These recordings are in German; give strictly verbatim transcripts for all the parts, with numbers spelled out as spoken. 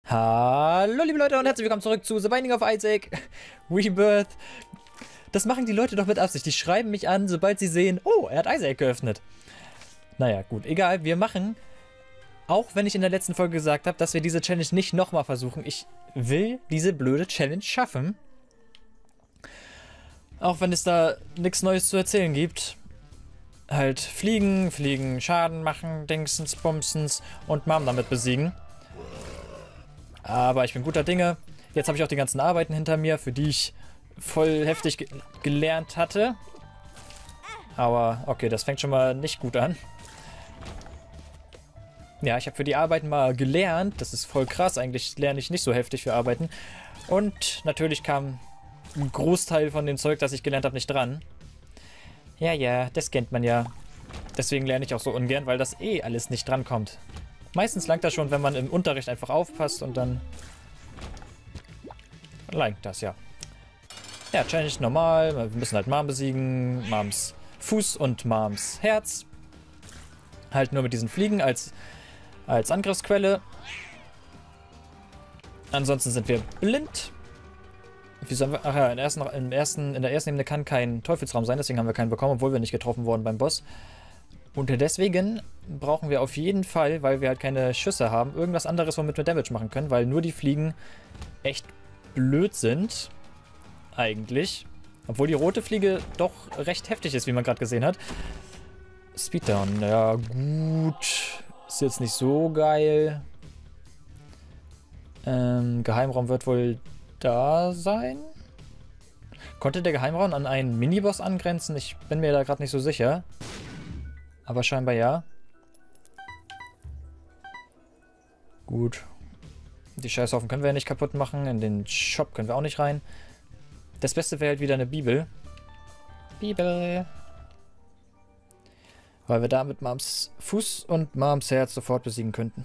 Hallo liebe Leute und herzlich willkommen zurück zu The Binding of Isaac Rebirth. Das machen die Leute doch mit Absicht. Die schreiben mich an, sobald sie sehen, oh, er hat Isaac geöffnet. Naja, gut, egal. Wir machen, auch wenn ich in der letzten Folge gesagt habe, dass wir diese Challenge nicht nochmal versuchen. Ich will diese blöde Challenge schaffen. Auch wenn es da nichts Neues zu erzählen gibt. Halt fliegen, fliegen, Schaden machen, Dingsens, Bumsens und Mom damit besiegen. Aber ich bin guter Dinge. Jetzt habe ich auch die ganzen Arbeiten hinter mir, für die ich voll heftig ge gelernt hatte. Aber okay, das fängt schon mal nicht gut an. Ja, ich habe für die Arbeiten mal gelernt. Das ist voll krass. Eigentlich lerne ich nicht so heftig für Arbeiten. Und natürlich kam ein Großteil von dem Zeug, das ich gelernt habe, nicht dran. Ja, ja, das kennt man ja. Deswegen lerne ich auch so ungern, weil das eh alles nicht drankommt. Meistens langt das schon, wenn man im Unterricht einfach aufpasst und dann langt das, ja. Ja, Challenge normal. Wir müssen halt Mom besiegen. Moms Fuß und Moms Herz. Halt nur mit diesen Fliegen als, als Angriffsquelle. Ansonsten sind wir blind. Wie sollen wir, ach ja, in der, ersten, im ersten, in der ersten Ebene kann kein Teufelsraum sein, deswegen haben wir keinen bekommen, obwohl wir nicht getroffen wurden beim Boss. Und deswegen brauchen wir auf jeden Fall, weil wir halt keine Schüsse haben, irgendwas anderes, womit wir Damage machen können, weil nur die Fliegen echt blöd sind. Eigentlich. Obwohl die rote Fliege doch recht heftig ist, wie man gerade gesehen hat. Speeddown, ja gut. Ist jetzt nicht so geil. Ähm, Geheimraum wird wohl da sein. Konnte der Geheimraum an einen Miniboss angrenzen? Ich bin mir da gerade nicht so sicher. Aber scheinbar ja. Gut. Die Scheißhaufen können wir ja nicht kaputt machen. In den Shop können wir auch nicht rein. Das Beste wäre halt wieder eine Bibel. Bibel. Weil wir damit Moms Fuß und Moms Herz sofort besiegen könnten.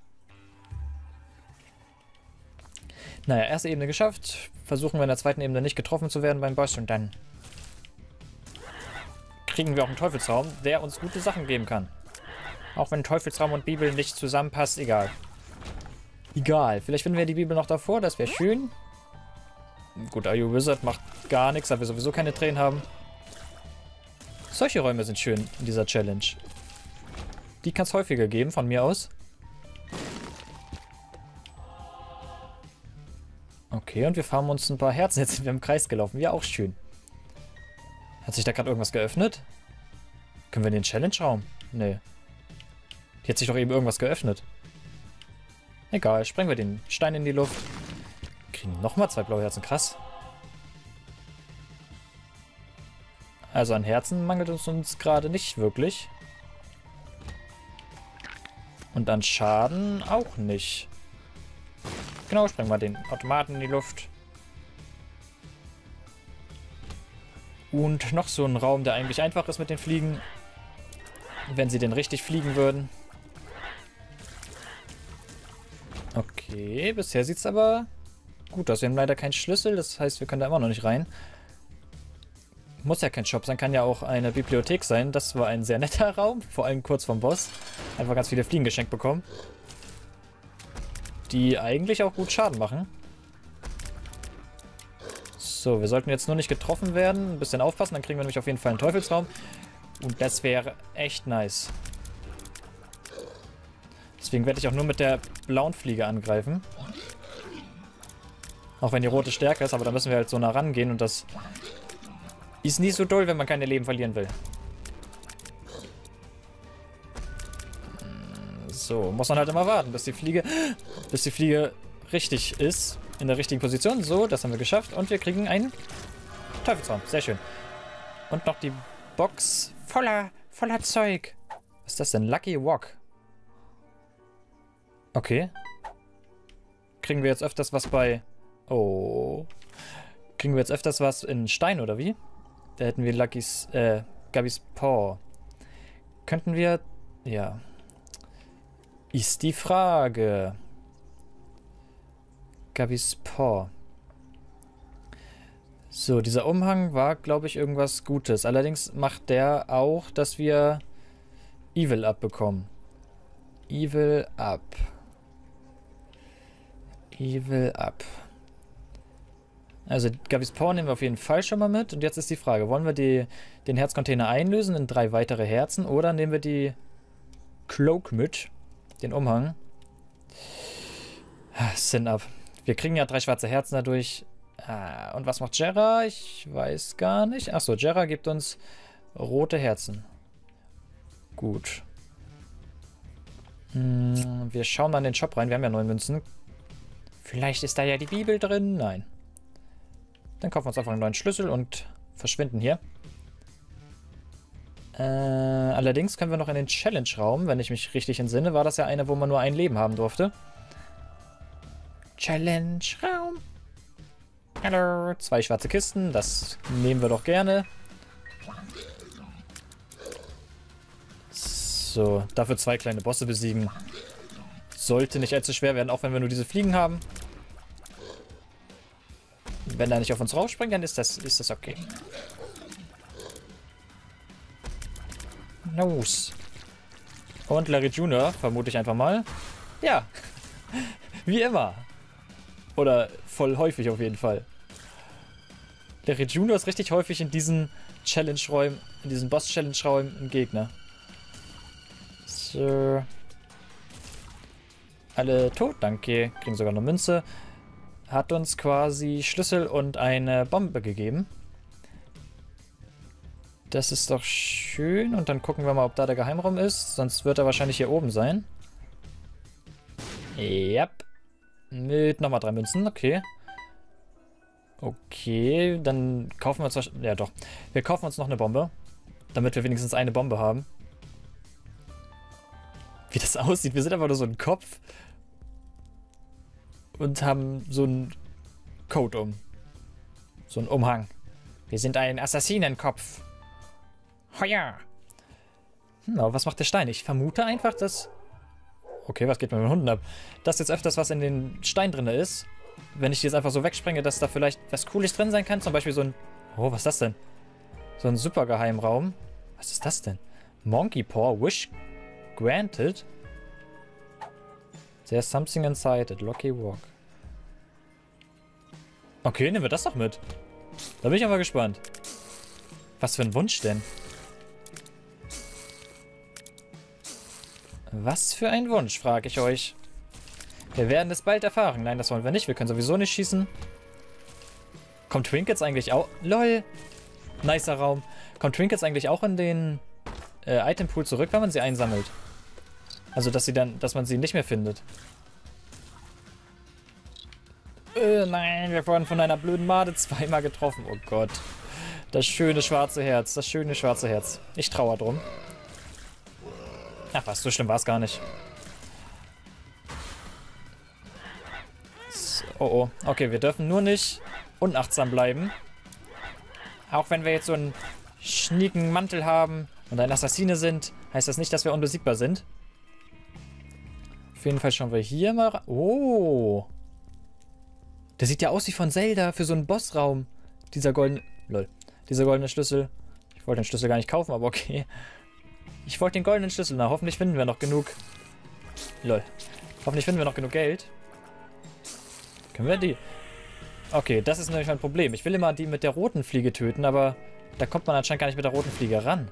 Naja, erste Ebene geschafft. Versuchen wir in der zweiten Ebene nicht getroffen zu werden beim Boss und dann kriegen wir auch einen Teufelsraum, der uns gute Sachen geben kann. Auch wenn Teufelsraum und Bibel nicht zusammenpasst, egal. Egal. Vielleicht finden wir die Bibel noch davor, das wäre schön. Gut, Are You Wizard macht gar nichts, da wir sowieso keine Tränen haben. Solche Räume sind schön in dieser Challenge. Die kann es häufiger geben, von mir aus. Okay, und wir farmen uns ein paar Herzen. Jetzt sind wir im Kreis gelaufen. Ja, auch schön. Hat sich da gerade irgendwas geöffnet? Können wir in den Challenge-Raum? Nee. Hier hat sich doch eben irgendwas geöffnet. Egal, sprengen wir den Stein in die Luft. Kriegen nochmal zwei blaue Herzen. Krass. Also an Herzen mangelt es uns gerade nicht wirklich. Und an Schaden auch nicht. Genau, sprengen wir den Automaten in die Luft. Und noch so ein Raum, der eigentlich einfach ist mit den Fliegen. Wenn sie denn richtig fliegen würden. Okay, bisher sieht es aber gut aus. Wir haben leider keinen Schlüssel, das heißt, wir können da immer noch nicht rein. Muss ja kein Shop sein, kann ja auch eine Bibliothek sein. Das war ein sehr netter Raum, vor allem kurz vorm Boss. Einfach ganz viele Fliegen geschenkt bekommen. Die eigentlich auch gut Schaden machen. So, wir sollten jetzt nur nicht getroffen werden. Ein bisschen aufpassen, dann kriegen wir nämlich auf jeden Fall einen Teufelsraum. Und das wäre echt nice. Deswegen werde ich auch nur mit der blauen Fliege angreifen. Auch wenn die rote stärker ist, aber da müssen wir halt so nah rangehen. Und das ist nie so doll, wenn man keine Leben verlieren will. So, muss man halt immer warten, bis die Fliege, bis die Fliege richtig ist. In der richtigen Position. So, das haben wir geschafft. Und wir kriegen einen Teufelsraum. Sehr schön. Und noch die Box voller, voller Zeug. Was ist das denn? Lucky Walk. Okay. Kriegen wir jetzt öfters was bei... Oh. Kriegen wir jetzt öfters was in Stein, oder wie? Da hätten wir Luckys, äh, Gabby's Paw. Könnten wir... Ja. Ist die Frage... Gabby's Paw. So, dieser Umhang war, glaube ich, irgendwas Gutes. Allerdings macht der auch, dass wir Evil Up bekommen. Evil Up. Evil up. Also Gabys Power nehmen wir auf jeden Fall schon mal mit. Und jetzt ist die Frage, wollen wir die, den Herzcontainer einlösen in drei weitere Herzen oder nehmen wir die Cloak mit, den Umhang. Sin ab. Wir kriegen ja drei schwarze Herzen dadurch. Ah, und was macht Jera? Ich weiß gar nicht. Achso, Jera gibt uns rote Herzen. Gut. Hm, wir schauen mal in den Shop rein. Wir haben ja neun Münzen. Vielleicht ist da ja die Bibel drin. Nein. Dann kaufen wir uns einfach einen neuen Schlüssel und verschwinden hier. Äh, allerdings können wir noch in den Challenge-Raum, wenn ich mich richtig entsinne, war das ja eine, wo man nur ein Leben haben durfte. Challenge-Raum. Hallo. Zwei schwarze Kisten, das nehmen wir doch gerne. So, dafür zwei kleine Bosse besiegen. Sollte nicht allzu schwer werden, auch wenn wir nur diese Fliegen haben. Wenn er nicht auf uns raufspringt, dann ist das, ist das okay. Los. Und Larry Junior, vermute ich einfach mal. Ja. Wie immer. Oder voll häufig auf jeden Fall. Larry Junior ist richtig häufig in diesen Challenge-Räumen, in diesen Boss-Challenge-Räumen ein Gegner. So. Alle tot, danke. Kriegen sogar eine Münze. Hat uns quasi Schlüssel und eine Bombe gegeben. Das ist doch schön. Und dann gucken wir mal, ob da der Geheimraum ist. Sonst wird er wahrscheinlich hier oben sein. Ja. Mit nochmal drei Münzen. Okay. Okay, dann kaufen wir uns... Ja doch. Wir kaufen uns noch eine Bombe. Damit wir wenigstens eine Bombe haben. Wie das aussieht. Wir sind einfach nur so ein Kopf. Und haben so einen Code um. So einen Umhang. Wir sind ein Assassinenkopf. Heuer. Hm, aber was macht der Stein? Ich vermute einfach, dass... Okay, was geht mit den Hunden ab? Dass jetzt öfters was in den Stein drin ist. Wenn ich jetzt einfach so wegsprenge, dass da vielleicht was Cooles drin sein kann. Zum Beispiel so ein... Oh, was ist das denn? So ein super Geheimraum. Was ist das denn? Monkey Paw. Wish granted. There's something inside it. Lucky walk. Okay, nehmen wir das doch mit. Da bin ich aber gespannt. Was für ein Wunsch denn? Was für ein Wunsch, frage ich euch. Wir werden es bald erfahren. Nein, das wollen wir nicht. Wir können sowieso nicht schießen. Kommt Trinkets eigentlich auch... LOL. Nicer Raum. Kommt Trinkets eigentlich auch in den äh, Itempool zurück, wenn man sie einsammelt? Also, dass sie dann, dass man sie nicht mehr findet. Äh, nein, wir wurden von einer blöden Made zweimal getroffen. Oh Gott. Das schöne schwarze Herz. Das schöne schwarze Herz. Ich trauere drum. Ach was, so schlimm war es gar nicht. So, oh oh. Okay, wir dürfen nur nicht unachtsam bleiben. Auch wenn wir jetzt so einen schnieken Mantel haben und ein Assassine sind, heißt das nicht, dass wir unbesiegbar sind. Auf jeden Fall schauen wir hier mal rein. Oh. Der sieht ja aus wie von Zelda für so einen Bossraum. Dieser goldene... Lol. Dieser goldene Schlüssel. Ich wollte den Schlüssel gar nicht kaufen, aber okay. Ich wollte den goldenen Schlüssel. Na, hoffentlich finden wir noch genug... Lol. Hoffentlich finden wir noch genug Geld. Können wir die... Okay, das ist nämlich mein Problem. Ich will immer die mit der roten Fliege töten, aber da kommt man anscheinend gar nicht mit der roten Fliege ran.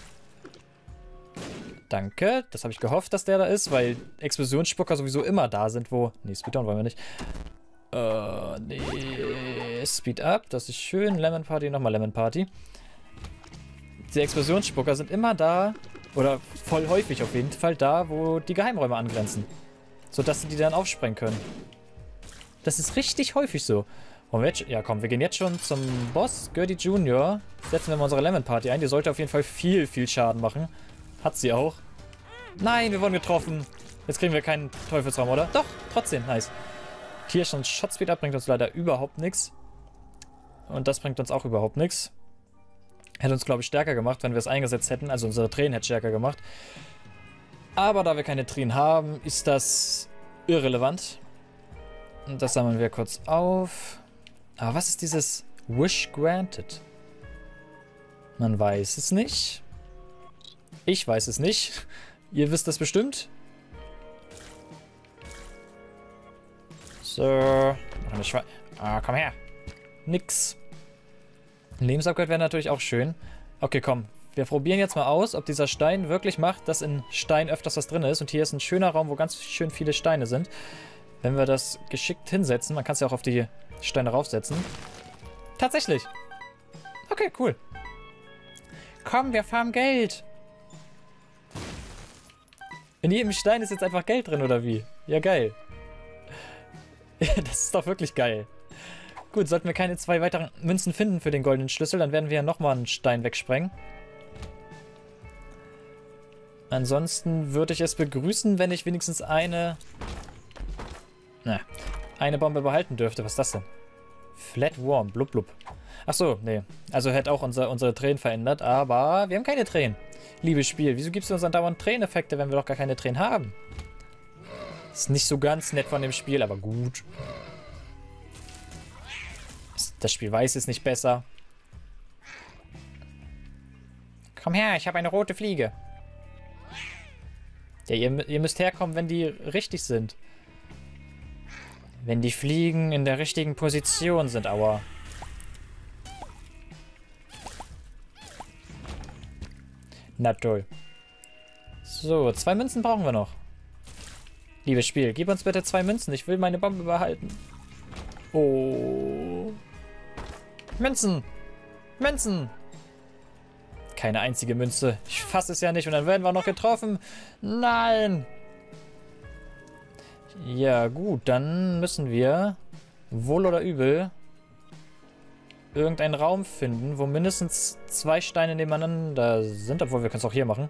Danke. Das habe ich gehofft, dass der da ist, weil Explosionsspucker sowieso immer da sind, wo... Nee, Speeddown wollen wir nicht. Äh, nee. Speed Up, das ist schön. Lemon Party, nochmal Lemon Party. Die Explosionsspucker sind immer da, oder voll häufig auf jeden Fall da, wo die Geheimräume angrenzen. Sodass sie die dann aufsprengen können. Das ist richtig häufig so. Wollen wir jetzt, ja komm, wir gehen jetzt schon zum Boss, Gurdy Junior Setzen wir mal unsere Lemon Party ein. Die sollte auf jeden Fall viel, viel Schaden machen. Hat sie auch. Nein, wir wurden getroffen. Jetzt kriegen wir keinen Teufelsraum, oder? Doch, trotzdem, nice. Hier schon Shot Speed Up bringt uns leider überhaupt nichts. Und das bringt uns auch überhaupt nichts. Hätte uns, glaube ich, stärker gemacht, wenn wir es eingesetzt hätten. Also unsere Tränen hätte stärker gemacht. Aber da wir keine Tränen haben, ist das irrelevant. Und das sammeln wir kurz auf. Aber was ist dieses Wish Granted? Man weiß es nicht. Ich weiß es nicht. Ihr wisst das bestimmt. So. Noch eine Schwe ah, komm her. Nix. Ein Lebensupgrade wäre natürlich auch schön. Okay, komm. Wir probieren jetzt mal aus, ob dieser Stein wirklich macht, dass in Stein öfters was drin ist. Und hier ist ein schöner Raum, wo ganz schön viele Steine sind. Wenn wir das geschickt hinsetzen, man kann es ja auch auf die Steine raufsetzen. Tatsächlich. Okay, cool. Komm, wir farmen Geld. In jedem Stein ist jetzt einfach Geld drin, oder wie? Ja, geil. Ja, das ist doch wirklich geil. Gut, sollten wir keine zwei weiteren Münzen finden für den goldenen Schlüssel, dann werden wir ja nochmal einen Stein wegsprengen. Ansonsten würde ich es begrüßen, wenn ich wenigstens eine... Na, eine Bombe behalten dürfte. Was ist das denn? Flat Worm, blub blub. Achso, nee. Also hätte auch unser, unsere Tränen verändert, aber wir haben keine Tränen. Liebes Spiel, wieso gibst du uns dann dauernd Träneneffekte, wenn wir doch gar keine Tränen haben? Ist nicht so ganz nett von dem Spiel, aber gut. Das Spiel weiß es nicht besser. Komm her, ich habe eine rote Fliege. Ja, ihr, ihr müsst herkommen, wenn die richtig sind. Wenn die Fliegen in der richtigen Position sind, aua. Na toll. So, zwei Münzen brauchen wir noch. Liebes Spiel, gib uns bitte zwei Münzen. Ich will meine Bombe behalten. Oh. Münzen. Münzen. Keine einzige Münze. Ich fasse es ja nicht und dann werden wir noch getroffen. Nein. Ja, gut. Dann müssen wir, wohl oder übel, irgendeinen Raum finden, wo mindestens zwei Steine nebeneinander sind. Obwohl, wir können es auch hier machen.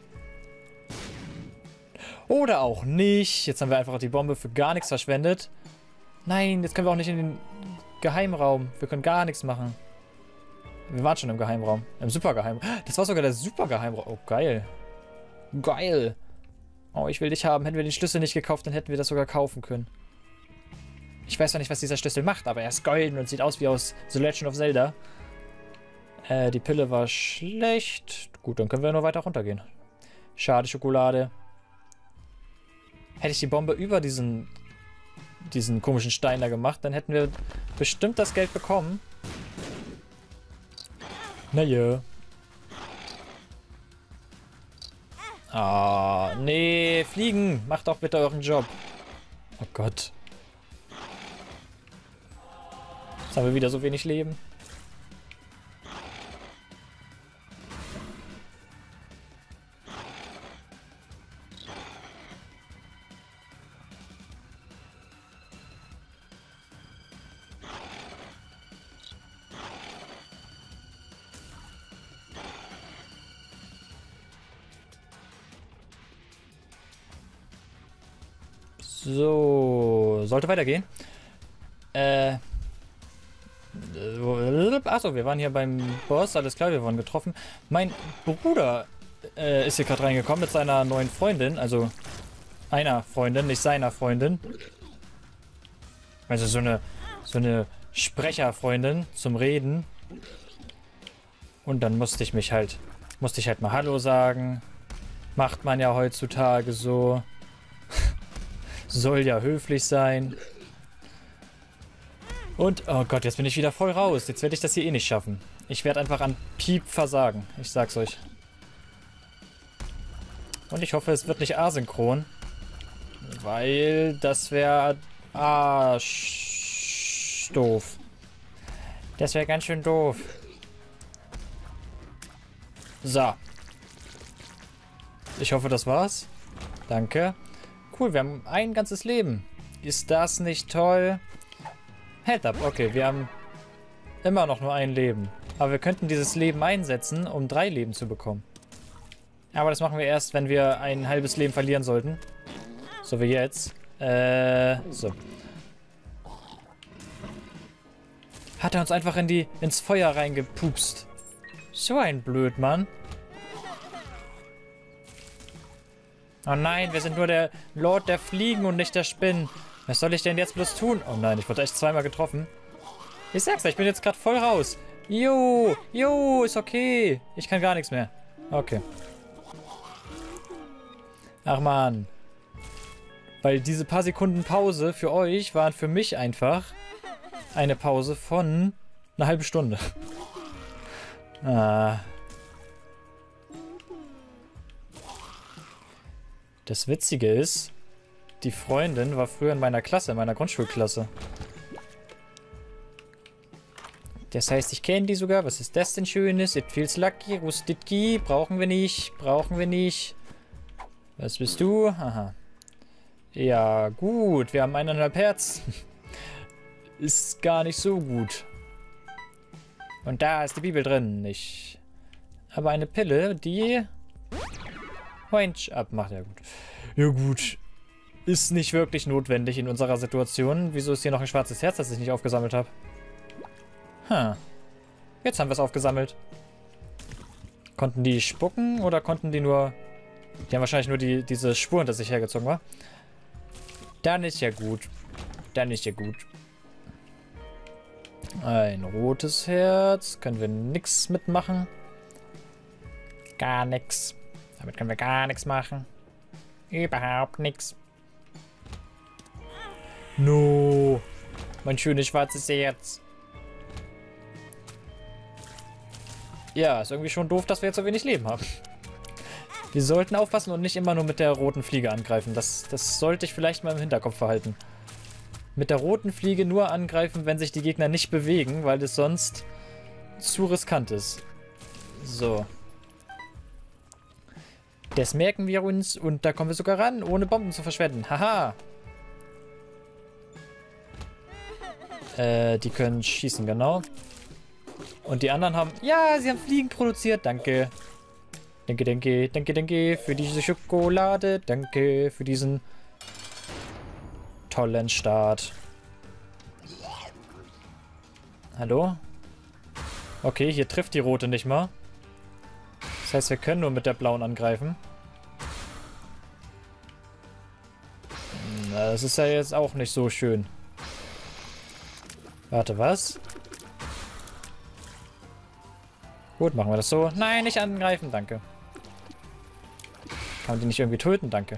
Oder auch nicht. Jetzt haben wir einfach die Bombe für gar nichts verschwendet. Nein, jetzt können wir auch nicht in den Geheimraum. Wir können gar nichts machen. Wir waren schon im Geheimraum. Im Supergeheimraum. Das war sogar der Supergeheimraum. Oh, geil. Geil. Oh, ich will dich haben. Hätten wir den Schlüssel nicht gekauft, dann hätten wir das sogar kaufen können. Ich weiß zwar nicht, was dieser Schlüssel macht, aber er ist golden und sieht aus wie aus The Legend of Zelda. Äh, die Pille war schlecht. Gut, dann können wir nur weiter runtergehen. Schade, Schokolade. Hätte ich die Bombe über diesen, diesen komischen Stein da gemacht, dann hätten wir bestimmt das Geld bekommen. Naja. Ah, nee, fliegen. Macht doch bitte euren Job. Oh Gott. Jetzt haben wir wieder so wenig Leben. So, sollte weitergehen. Äh. Achso, wir waren hier beim Boss, alles klar, wir wurden getroffen. Mein Bruder äh, ist hier gerade reingekommen mit seiner neuen Freundin, also einer Freundin, nicht seiner Freundin. Also so eine, so eine Sprecherfreundin zum Reden. Und dann musste ich mich halt, musste ich halt mal Hallo sagen. Macht man ja heutzutage so. Soll ja höflich sein. Und, oh Gott, jetzt bin ich wieder voll raus. Jetzt werde ich das hier eh nicht schaffen. Ich werde einfach an Piep versagen. Ich sag's euch. Und ich hoffe, es wird nicht asynchron. Weil das wäre arsch doof. Das wäre ganz schön doof. So. Ich hoffe, das war's. Danke. Cool, wir haben ein ganzes Leben. Ist das nicht toll? Head up, okay, wir haben immer noch nur ein Leben. Aber wir könnten dieses Leben einsetzen, um drei Leben zu bekommen. Aber das machen wir erst, wenn wir ein halbes Leben verlieren sollten. So wie jetzt. Äh, so. Hat er uns einfach in die, ins Feuer reingepupst. So ein Blödmann. Oh nein, wir sind nur der Lord der Fliegen und nicht der Spinnen. Was soll ich denn jetzt bloß tun? Oh nein, ich wurde echt zweimal getroffen. Ich sag's ja, ich bin jetzt gerade voll raus. Jo, jo, ist okay. Ich kann gar nichts mehr. Okay. Ach man. Weil diese paar Sekunden Pause für euch waren für mich einfach eine Pause von einer halben Stunde. Ah. Das Witzige ist, die Freundin war früher in meiner Klasse, in meiner Grundschulklasse. Das heißt, ich kenne die sogar. Was ist das denn Schönes? It feels lucky. Rustitki. Brauchen wir nicht. Brauchen wir nicht. Was bist du? Aha. Ja, gut. Wir haben eineinhalb Herz. Ist gar nicht so gut. Und da ist die Bibel drin. Ich habe eine Pille, die Orange abmacht. Ja gut. Ja gut. Ist nicht wirklich notwendig in unserer Situation. Wieso ist hier noch ein schwarzes Herz, das ich nicht aufgesammelt habe? Hm. Jetzt haben wir es aufgesammelt. Konnten die spucken oder konnten die nur... Die haben wahrscheinlich nur die, diese Spur hinter sich hergezogen, wa? Dann ist ja gut. Dann ist ja gut. Ein rotes Herz. Können wir nichts mitmachen. Gar nichts. Damit können wir gar nichts machen. Überhaupt nichts. No. Mein schönes schwarzes Herz. Ja, ist irgendwie schon doof, dass wir jetzt so wenig Leben haben. Wir sollten aufpassen und nicht immer nur mit der roten Fliege angreifen. Das, das sollte ich vielleicht mal im Hinterkopf behalten. Mit der roten Fliege nur angreifen, wenn sich die Gegner nicht bewegen, weil es sonst zu riskant ist. So. Das merken wir uns und da kommen wir sogar ran, ohne Bomben zu verschwenden. Haha. Äh, die können schießen, genau. Und die anderen haben... Ja, sie haben Fliegen produziert. Danke. Danke, danke, danke, danke für diese Schokolade. Danke für diesen tollen Start. Hallo? Okay, hier trifft die rote nicht mal. Das heißt, wir können nur mit der blauen angreifen. Na, das ist ja jetzt auch nicht so schön. Warte, was? Gut, machen wir das so. Nein, nicht angreifen, danke. Kann man die nicht irgendwie töten, danke.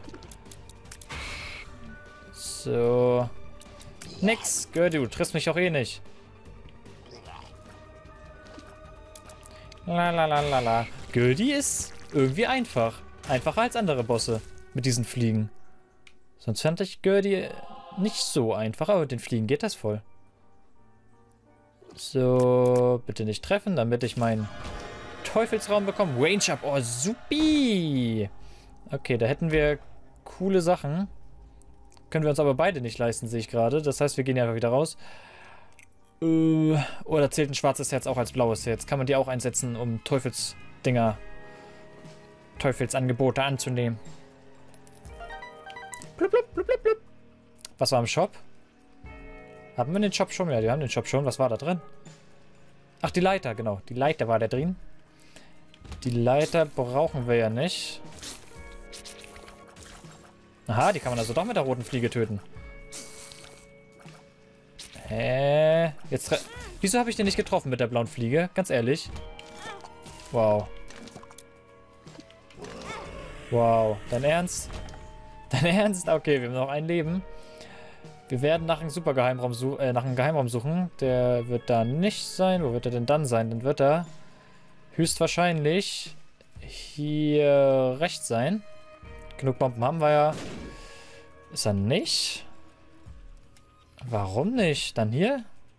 So. Nix. Gerdi, du triffst mich auch eh nicht. Lalalala. Gerdi ist irgendwie einfach. Einfacher als andere Bosse mit diesen Fliegen. Sonst fand ich Gerdi nicht so einfach, aber mit den Fliegen geht das voll. So, bitte nicht treffen, damit ich meinen Teufelsraum bekomme. Range up, oh supi. Okay, da hätten wir coole Sachen. Können wir uns aber beide nicht leisten, sehe ich gerade. Das heißt, wir gehen ja einfach wieder raus. Äh, oder zählt ein schwarzes Herz auch als blaues Herz? Kann man die auch einsetzen, um Teufelsdinger, Teufelsangebote anzunehmen? Blub, blub, blub, blub, blub. Was war im Shop? Haben wir den Shop schon? Ja, wir haben den Shop schon. Was war da drin? Ach, die Leiter, genau. Die Leiter war da drin. Die Leiter brauchen wir ja nicht. Aha, die kann man also doch mit der roten Fliege töten. Hä? Jetzt... Wieso habe ich den nicht getroffen mit der blauen Fliege? Ganz ehrlich. Wow. Wow. Dein Ernst? Dein Ernst? Okay, wir haben noch ein Leben. Wir werden nach einem Supergeheimraum suchen, äh, nach einem Geheimraum suchen. Der wird da nicht sein. Wo wird er denn dann sein? Dann wird er höchstwahrscheinlich hier rechts sein. Genug Bomben haben wir ja. Ist er nicht? Warum nicht? Dann hier?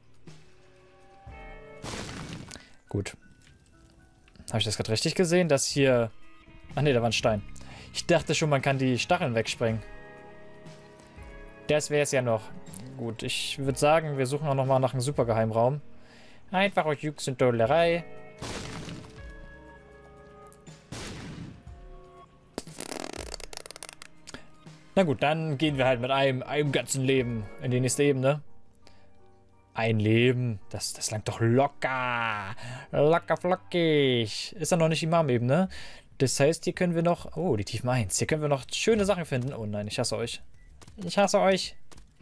Gut. Habe ich das gerade richtig gesehen, dass hier... Ach ne, da war ein Stein. Ich dachte schon, man kann die Stacheln wegsprengen. Das wäre es ja noch. Gut, ich würde sagen, wir suchen auch noch mal nach einem Supergeheimraum. Einfach aus Jux und Dollerei. Na gut, dann gehen wir halt mit einem, einem ganzen Leben in die nächste Ebene. Ein Leben, das, das langt doch locker. Locker flockig. Ist ja noch nicht die Imam-Ebene. Das heißt, hier können wir noch... Oh, die Tiefen eins. Hier können wir noch schöne Sachen finden. Oh nein, ich hasse euch. Ich hasse euch.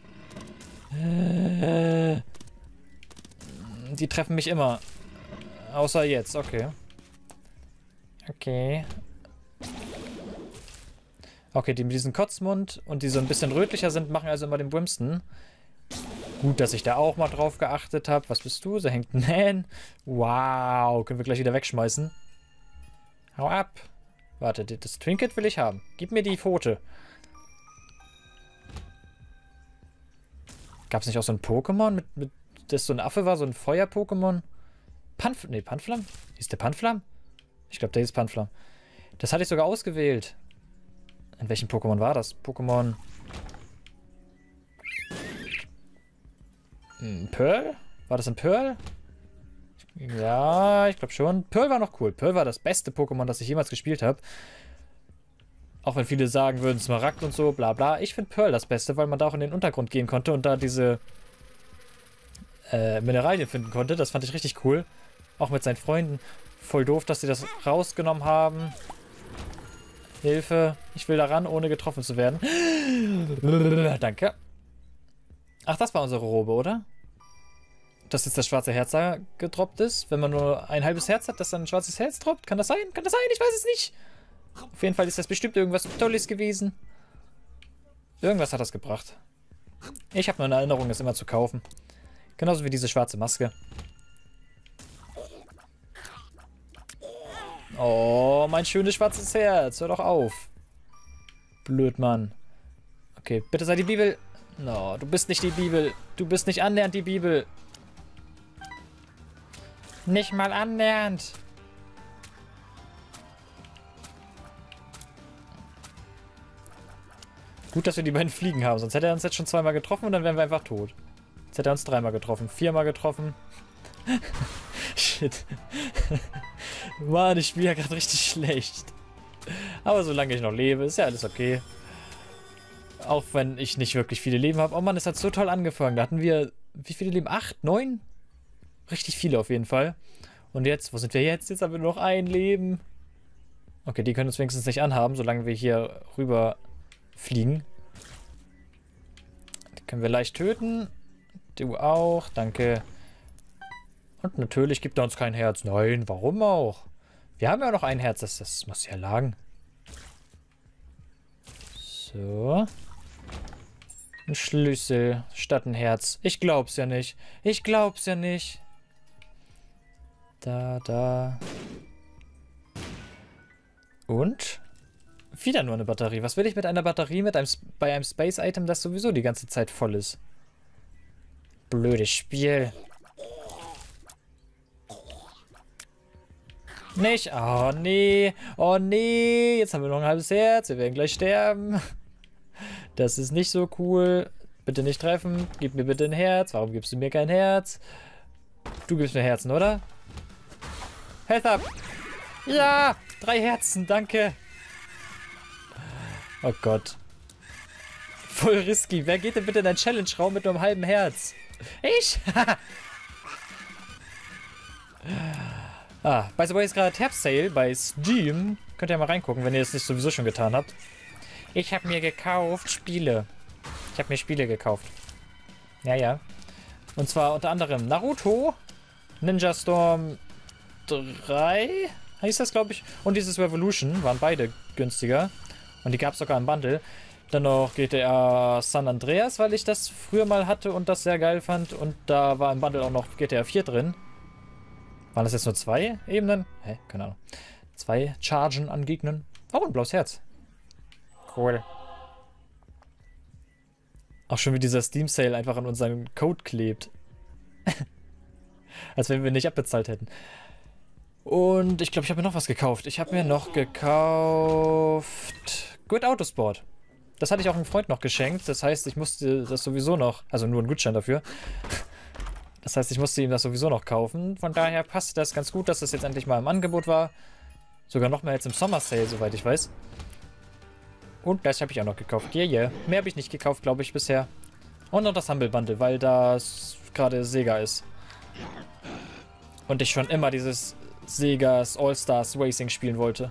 Äh, die treffen mich immer. Außer jetzt, okay. Okay. Okay, die mit diesem Kotzmund und die so ein bisschen rötlicher sind, machen also immer den Brimston. Gut, dass ich da auch mal drauf geachtet habe. Was bist du? So hängt ein Nan. Wow, können wir gleich wieder wegschmeißen. Hau ab. Warte, das Trinket will ich haben. Gib mir die Pfote. Gab es nicht auch so ein Pokémon, mit, mit, das so ein Affe war, so ein Feuer-Pokémon? Panf... Ne, Panflam? Hieß der Panflam? Ich glaube, der hieß Panflam. Das hatte ich sogar ausgewählt. In welchem Pokémon war das? Pokémon... Hm, Pearl? War das ein Pearl? Ja, ich glaube schon. Pearl war noch cool. Pearl war das beste Pokémon, das ich jemals gespielt habe. Auch wenn viele sagen würden, Smaragd und so, bla bla. Ich finde Pearl das Beste, weil man da auch in den Untergrund gehen konnte und da diese äh, Mineralien finden konnte. Das fand ich richtig cool. Auch mit seinen Freunden. Voll doof, dass sie das rausgenommen haben. Hilfe. Ich will da ran, ohne getroffen zu werden. Danke. Ach, das war unsere Robe, oder? Dass jetzt das schwarze Herz da gedroppt ist. Wenn man nur ein halbes Herz hat, dass dann ein schwarzes Herz droppt. Kann das sein? Kann das sein? Ich weiß es nicht. Auf jeden Fall ist das bestimmt irgendwas Tolles gewesen. Irgendwas hat das gebracht. Ich habe nur eine Erinnerung, es immer zu kaufen. Genauso wie diese schwarze Maske. Oh, mein schönes schwarzes Herz. Hör doch auf. Blöd, Mann. Okay, bitte sei die Bibel. No, du bist nicht die Bibel. Du bist nicht annähernd die Bibel. Nicht mal annähernd. Gut, dass wir die beiden Fliegen haben, sonst hätte er uns jetzt schon zweimal getroffen und dann wären wir einfach tot. Jetzt hätte er uns dreimal getroffen, viermal getroffen. Shit. Mann, ich spiele ja gerade richtig schlecht. Aber solange ich noch lebe, ist ja alles okay. Auch wenn ich nicht wirklich viele Leben habe. Oh Mann, es hat so toll angefangen. Da hatten wir, wie viele Leben? Acht? Neun? Richtig viele auf jeden Fall. Und jetzt, wo sind wir jetzt? Jetzt haben wir nur noch ein Leben. Okay, die können uns wenigstens nicht anhaben, solange wir hier rüber fliegen. Die können wir leicht töten. Du auch, danke. Und natürlich gibt er uns kein Herz. Nein, warum auch? Wir haben ja noch ein Herz, das, das muss ja lagen. So. Ein Schlüssel statt ein Herz. Ich glaub's ja nicht. Ich glaub's ja nicht. Da, da. Und? Wieder nur eine Batterie. Was will ich mit einer Batterie mit einem, bei einem Space-Item, das sowieso die ganze Zeit voll ist? Blödes Spiel. Nicht. Oh, nee. Oh, nee. Jetzt haben wir noch ein halbes Herz. Wir werden gleich sterben. Das ist nicht so cool. Bitte nicht treffen. Gib mir bitte ein Herz. Warum gibst du mir kein Herz? Du gibst mir Herzen, oder? Health up. Ja. Drei Herzen. Danke. Oh Gott. Voll risky. Wer geht denn bitte in einen Challenge-Raum mit nur einem halben Herz? Ich? Ah, by the way ist gerade Herbst-Sale bei Steam. Könnt ihr mal reingucken, wenn ihr es nicht sowieso schon getan habt. Ich habe mir gekauft Spiele. Ich habe mir Spiele gekauft. Ja, ja. Und zwar unter anderem Naruto, Ninja Storm drei, heißt das, glaube ich. Und dieses Revolution waren beide günstiger. Und die gab es sogar im Bundle. Dann noch G T A San Andreas, weil ich das früher mal hatte und das sehr geil fand. Und da war im Bundle auch noch G T A vier drin. Waren das jetzt nur zwei Ebenen? Hä? Keine Ahnung. Zwei Chargen an Gegnern. Oh, ein blaues Herz. Cool. Auch schon wie dieser Steam Sale einfach an unseren Code klebt. Als wenn wir nicht abbezahlt hätten. Und ich glaube, ich habe mir noch was gekauft. Ich habe mir noch gekauft... Good Autosport. Das hatte ich auch einem Freund noch geschenkt. Das heißt, ich musste das sowieso noch... Also nur einen Gutschein dafür. Das heißt, ich musste ihm das sowieso noch kaufen. Von daher passt das ganz gut, dass das jetzt endlich mal im Angebot war. Sogar noch mal jetzt im Summer Sale, soweit ich weiß. Und das habe ich auch noch gekauft. Yeah, yeah. Mehr habe ich nicht gekauft, glaube ich, bisher. Und noch das Humble Bundle, weil das gerade Sega ist. Und ich schon immer dieses Segas All-Stars Racing spielen wollte.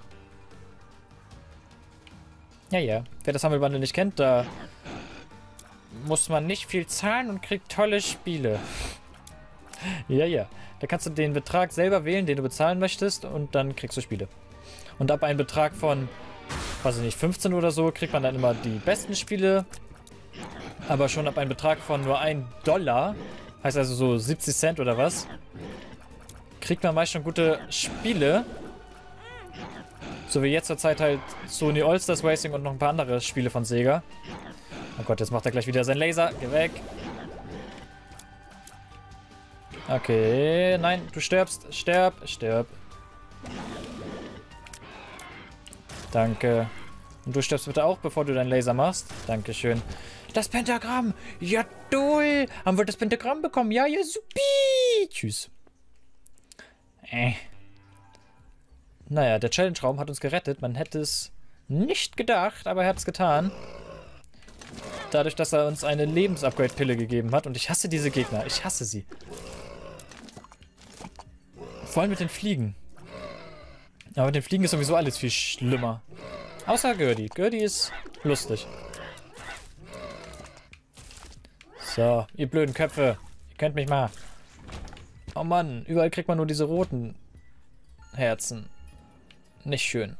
Ja, ja. Wer das Humble Bundle nicht kennt, da muss man nicht viel zahlen und kriegt tolle Spiele. Ja, ja. Da kannst du den Betrag selber wählen, den du bezahlen möchtest, und dann kriegst du Spiele. Und ab einem Betrag von weiß ich nicht, fünfzehn oder so, kriegt man dann immer die besten Spiele. Aber schon ab einem Betrag von nur ein Dollar, heißt also so siebzig Cent oder was, kriegt man meist schon gute Spiele. So wie jetzt zur Zeit halt Sony All-Stars Racing und noch ein paar andere Spiele von Sega. Oh Gott, jetzt macht er gleich wieder seinen Laser. Geh weg. Okay, nein, du stirbst. Sterb, sterb. Danke. Und du stirbst bitte auch, bevor du deinen Laser machst. Dankeschön. Das Pentagramm. Ja, toll. Haben wir das Pentagramm bekommen? Ja, ja, supi. Tschüss. Äh. Naja, der Challenge-Raum hat uns gerettet. Man hätte es nicht gedacht, aber er hat es getan. Dadurch, dass er uns eine Lebensupgrade-Pille gegeben hat. Und ich hasse diese Gegner. Ich hasse sie. Vor allem mit den Fliegen. Aber mit den Fliegen ist sowieso alles viel schlimmer. Außer Gertie. Gertie ist lustig. So, ihr blöden Köpfe. Ihr könnt mich mal. Oh Mann, überall kriegt man nur diese roten Herzen. Nicht schön.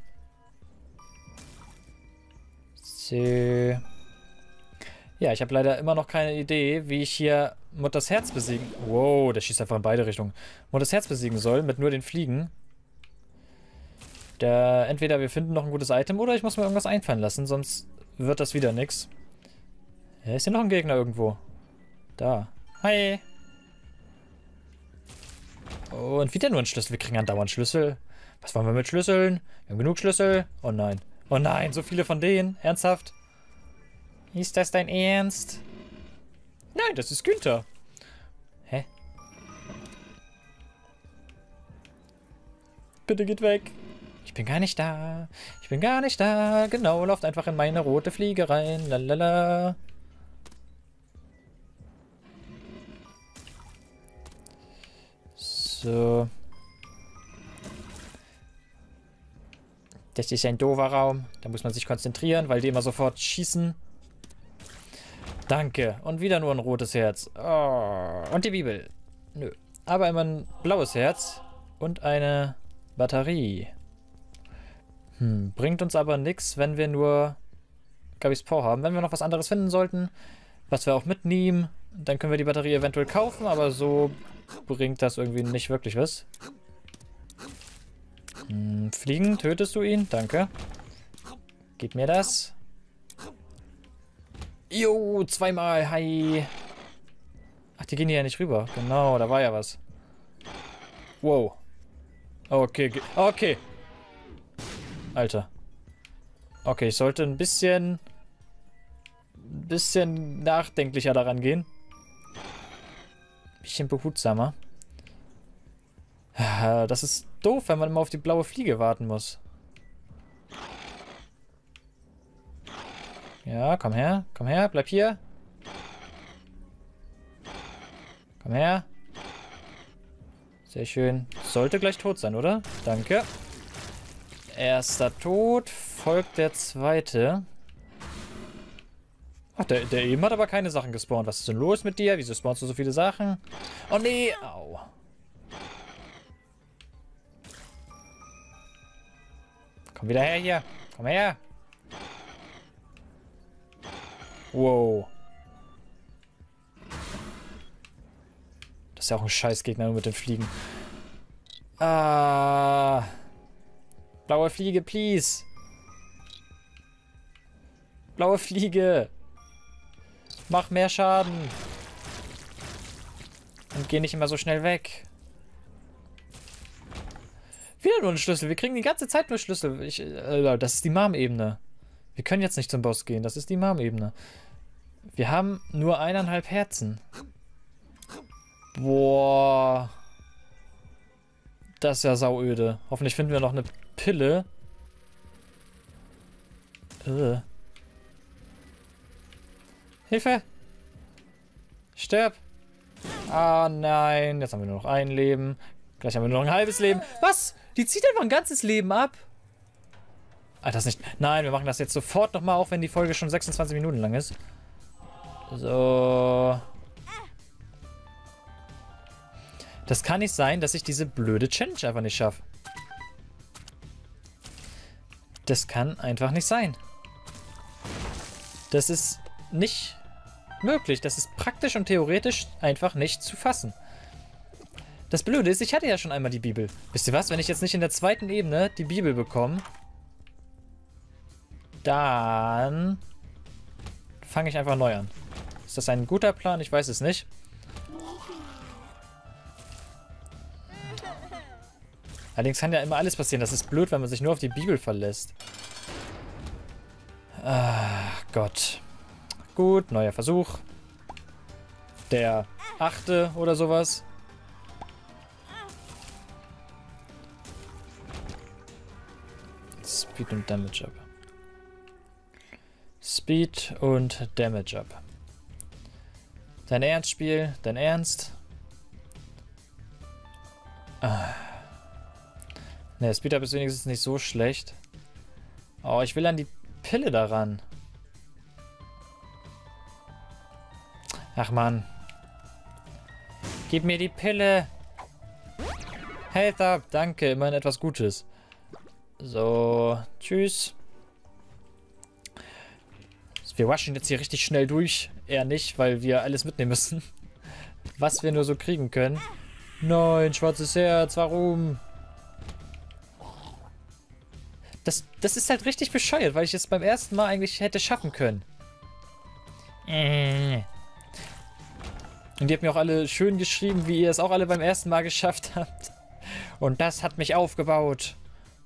So. Ja, ich habe leider immer noch keine Idee, wie ich hier Mutters Herz besiegen... Wow, der schießt einfach in beide Richtungen. Mutters Herz besiegen soll, mit nur den Fliegen. Da entweder wir finden noch ein gutes Item oder ich muss mir irgendwas einfallen lassen, sonst wird das wieder nix. Ja, ist hier noch ein Gegner irgendwo? Da. Hi. Oh, und wieder nur ein Schlüssel. Wir kriegen andauernd Schlüssel. Was wollen wir mit Schlüsseln? Wir haben genug Schlüssel. Oh nein. Oh nein, so viele von denen. Ernsthaft? Ist das dein Ernst? Nein, das ist Günther. Hä? Bitte geht weg. Ich bin gar nicht da. Ich bin gar nicht da. Genau, lauft einfach in meine rote Fliege rein. Lalala. So. Das ist ein doofer Raum. Da muss man sich konzentrieren, weil die immer sofort schießen. Danke. Und wieder nur ein rotes Herz. Oh. Und die Bibel. Nö. Aber immer ein blaues Herz. Und eine Batterie. Hm. Bringt uns aber nichts, wenn wir nur Gabby's Paw haben. Wenn wir noch was anderes finden sollten, was wir auch mitnehmen, dann können wir die Batterie eventuell kaufen. Aber so bringt das irgendwie nicht wirklich was. Hm. Fliegen, tötest du ihn? Danke. Gib mir das. Jo, zweimal. Hi. Ach, die gehen hier ja nicht rüber. Genau, da war ja was. Wow. Okay, okay. Alter. Okay, ich sollte ein bisschen... Ein bisschen nachdenklicher daran gehen. Ein bisschen behutsamer. Das ist doof, wenn man immer auf die blaue Fliege warten muss. Ja, komm her. Komm her, bleib hier. Komm her. Sehr schön. Sollte gleich tot sein, oder? Danke. Erster Tod. Folgt der zweite. Ach, der, der eben hat aber keine Sachen gespawnt. Was ist denn los mit dir? Wieso spawnst du so viele Sachen? Oh nee. Au. Komm wieder her hier. Komm her. Wow. Das ist ja auch ein Scheißgegner nur mit den Fliegen. Ah. Blaue Fliege, please. Blaue Fliege. Mach mehr Schaden. Und geh nicht immer so schnell weg. Wieder nur ein Schlüssel. Wir kriegen die ganze Zeit nur Schlüssel. Ich, äh, das ist die Mom-Ebene. Wir können jetzt nicht zum Boss gehen. Das ist die Mom-Ebene. Wir haben nur eineinhalb Herzen. Boah. Das ist ja sauöde. Hoffentlich finden wir noch eine Pille. Ugh. Hilfe! Stirb! Ah nein, jetzt haben wir nur noch ein Leben. Gleich haben wir nur noch ein halbes Leben. Was? Die zieht einfach ein ganzes Leben ab? Ah, das nicht. Nein, wir machen das jetzt sofort nochmal, auch wenn die Folge schon sechsundzwanzig Minuten lang ist. So. Das kann nicht sein, dass ich diese blöde Challenge einfach nicht schaffe. Das kann einfach nicht sein. Das ist nicht möglich. Das ist praktisch und theoretisch einfach nicht zu fassen. Das Blöde ist, ich hatte ja schon einmal die Bibel. Wisst ihr was? Wenn ich jetzt nicht in der zweiten Ebene die Bibel bekomme, dann fange ich einfach neu an. Ist das ein guter Plan? Ich weiß es nicht. Allerdings kann ja immer alles passieren. Das ist blöd, wenn man sich nur auf die Bibel verlässt. Ach Gott. Gut, neuer Versuch. Der achte oder sowas. Speed und Damage up. Speed und Damage up. Dein Ernstspiel, dein Ernst. Ah. Ne, Speed up ist wenigstens nicht so schlecht. Oh, ich will an die Pille daran. Ach man. Gib mir die Pille. Health up, danke, immerhin etwas Gutes. So, tschüss. Wir waschen jetzt hier richtig schnell durch. Eher nicht, weil wir alles mitnehmen müssen. Was wir nur so kriegen können. Nein, schwarzes Herz, warum? Das, das ist halt richtig bescheuert, weil ich es beim ersten Mal eigentlich hätte schaffen können. Äh. Und ihr habt mir auch alle schön geschrieben, wie ihr es auch alle beim ersten Mal geschafft habt. Und das hat mich aufgebaut.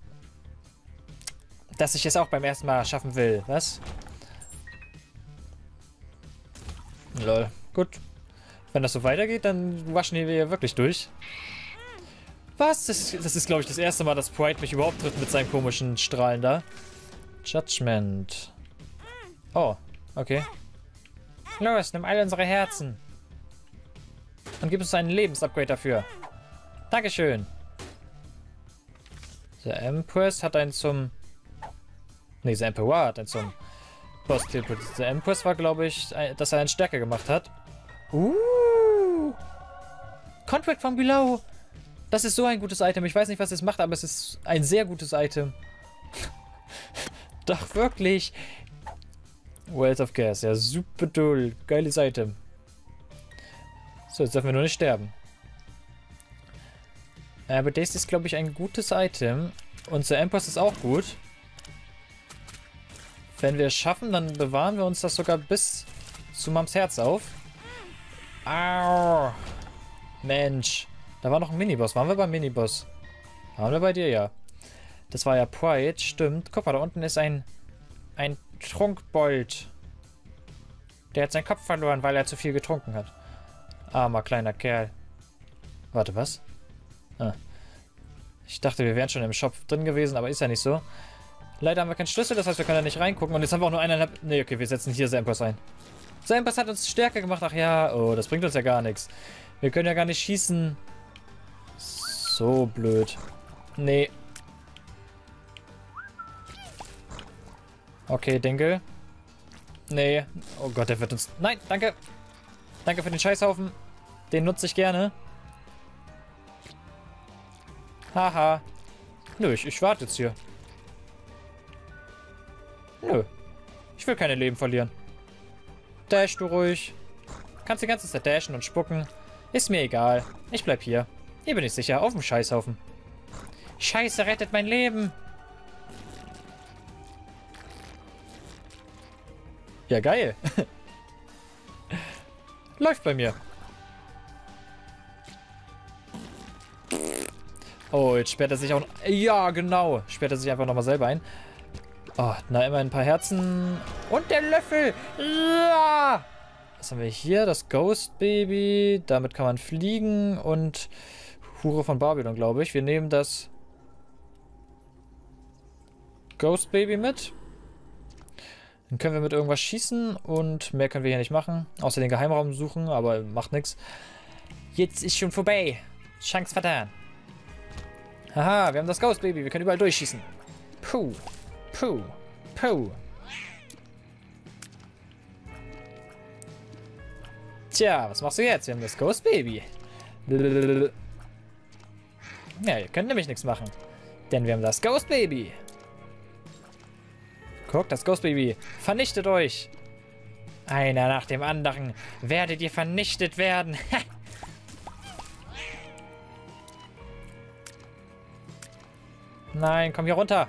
Dass ich es auch beim ersten Mal schaffen will. Was? Lol. Gut. Wenn das so weitergeht, dann waschen wir hier wirklich durch. Was? Das, das ist, glaube ich, das erste Mal, dass Pride mich überhaupt trifft mit seinen komischen Strahlen da. Judgment. Oh, okay. Los, nimm all unsere Herzen. Und gib uns einen Lebensupgrade dafür. Dankeschön. Der Empress hat einen zum... Ne, der Emperor hat einen zum Boss teleportiert. Der Empress war, glaube ich, dass er einen stärker gemacht hat. Uh! Contract from below. Das ist so ein gutes Item. Ich weiß nicht, was es macht, aber es ist ein sehr gutes Item. Doch, wirklich. Wealth of Gas. Ja, super toll. Geiles Item. So, jetzt dürfen wir nur nicht sterben. Aber das ist, glaube ich, ein gutes Item. Und der Empress ist auch gut. Wenn wir es schaffen, dann bewahren wir uns das sogar bis zu Mams Herz auf. Au. Mensch. Da war noch ein Miniboss. Waren wir beim Miniboss? Waren wir bei dir, ja. Das war ja Pride, stimmt. Guck mal, da unten ist ein ein Trunkbold. Der hat seinen Kopf verloren, weil er zu viel getrunken hat. Armer kleiner Kerl. Warte, was? Ah. Ich dachte, wir wären schon im Shop drin gewesen, aber ist ja nicht so. Leider haben wir keinen Schlüssel, das heißt, wir können da nicht reingucken. Und jetzt haben wir auch nur eineinhalb... Ne, okay, wir setzen hier Sempers ein. Sempers hat uns stärker gemacht. Ach ja, oh, das bringt uns ja gar nichts. Wir können ja gar nicht schießen. So blöd. Nee. Okay, Dinkel. Nee. Oh Gott, der wird uns... Nein, danke. Danke für den Scheißhaufen. Den nutze ich gerne. Haha. Nö, ich, ich warte jetzt hier. Nö. Ich will keine Leben verlieren. Dash du ruhig. Kannst die ganze Zeit dashen und spucken. Ist mir egal. Ich bleib hier. Hier bin ich sicher. Auf dem Scheißhaufen. Scheiße, rettet mein Leben. Ja, geil. Läuft bei mir. Oh, jetzt sperrt er sich auch... Ja, genau. Sperrt er sich einfach nochmal selber ein. Oh, na, immer ein paar Herzen. Und der Löffel. Ja! Was haben wir hier? Das Ghost Baby. Damit kann man fliegen. Und Hure von Babylon, glaube ich. Wir nehmen das Ghost Baby mit. Dann können wir mit irgendwas schießen. Und mehr können wir hier nicht machen. Außer den Geheimraum suchen. Aber macht nichts. Jetzt ist schon vorbei. Chance vertan. Haha, wir haben das Ghost Baby. Wir können überall durchschießen. Puh. Puh. Puh. Tja, was machst du jetzt? Wir haben das Ghost Baby. Ja, ihr könnt nämlich nichts machen. Denn wir haben das Ghost Baby. Guckt, das Ghost Baby. Vernichtet euch. Einer nach dem anderen werdet ihr vernichtet werden. Nein, komm hier runter.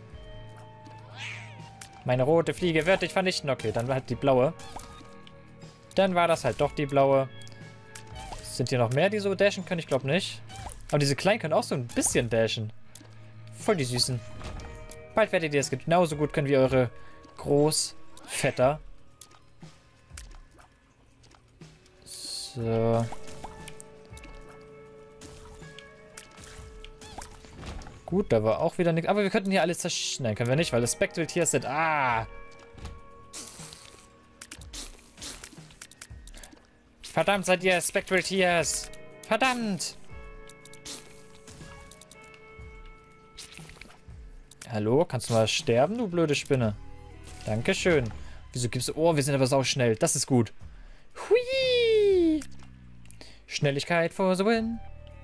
Meine rote Fliege wird dich vernichten. Okay, dann war halt die blaue. Dann war das halt doch die blaue. Sind hier noch mehr, die so dashen können? Ich glaube nicht. Aber diese Kleinen können auch so ein bisschen dashen. Voll die Süßen. Bald werdet ihr es genauso gut können wie eure Großvetter. So. Gut, da war auch wieder nichts. Aber wir könnten hier alles zerschneiden. Nein, können wir nicht, weil das Spectral Tiers sind. Ah! Verdammt seid ihr Spectral Tiers! Verdammt! Hallo? Kannst du mal sterben, du blöde Spinne? Dankeschön. Wieso gibst du... Oh, wir sind aber sauschnell. Das ist gut. Hui! Schnelligkeit for the win.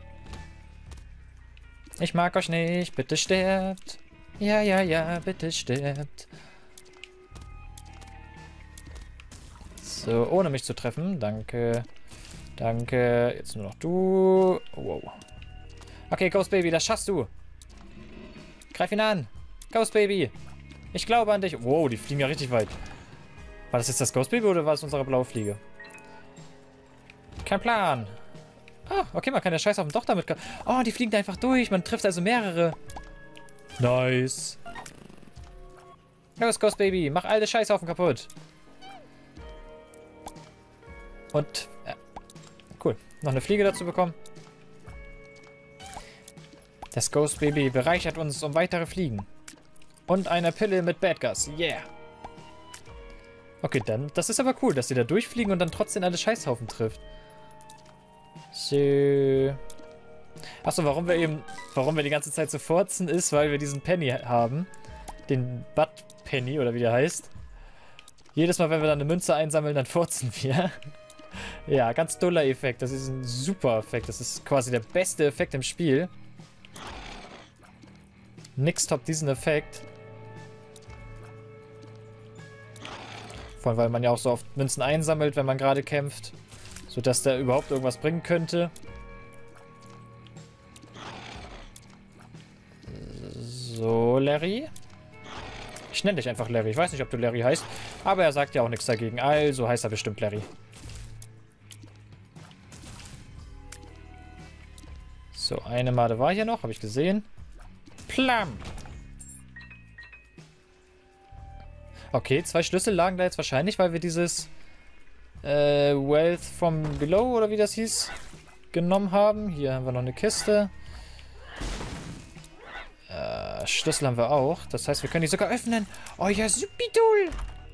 Ich mag euch nicht. Bitte sterbt. Ja, ja, ja. Bitte sterbt. So, ohne mich zu treffen. Danke. Danke. Jetzt nur noch du. Wow. Okay, Ghost Baby, das schaffst du. Greif ihn an. Ghost Baby. Ich glaube an dich. Wow, die fliegen ja richtig weit. War das jetzt das Ghost Baby oder war es unsere blaue Fliege? Kein Plan. Ah, okay, man kann ja Scheiß auf dem Doch damit... Oh, die fliegen da einfach durch. Man trifft also mehrere. Nice. Los, Ghost Baby. Mach alle Scheißhaufen kaputt. Und... Ja. Cool. Noch eine Fliege dazu bekommen. Das Ghost Baby bereichert uns um weitere Fliegen. Und eine Pille mit Bad Gas. Yeah. Okay, dann... Das ist aber cool, dass die da durchfliegen und dann trotzdem alle Scheißhaufen trifft. So. Achso, warum wir eben... Warum wir die ganze Zeit so furzen ist, weil wir diesen Penny haben. Den Butt Penny, oder wie der heißt. Jedes Mal, wenn wir dann eine Münze einsammeln, dann furzen wir. Ja, ganz doller Effekt. Das ist ein super Effekt. Das ist quasi der beste Effekt im Spiel. Nix toppt diesen Effekt. Vor allem, weil man ja auch so oft Münzen einsammelt, wenn man gerade kämpft. Sodass der überhaupt irgendwas bringen könnte. So, Larry. Ich nenne dich einfach Larry. Ich weiß nicht, ob du Larry heißt. Aber er sagt ja auch nichts dagegen. Also heißt er bestimmt Larry. So, eine Made war hier noch. Habe ich gesehen. Plam! Okay, zwei Schlüssel lagen da jetzt wahrscheinlich, weil wir dieses äh, Wealth from Below, oder wie das hieß, genommen haben. Hier haben wir noch eine Kiste. Äh, Schlüssel haben wir auch. Das heißt, wir können die sogar öffnen. Oh ja, supidul!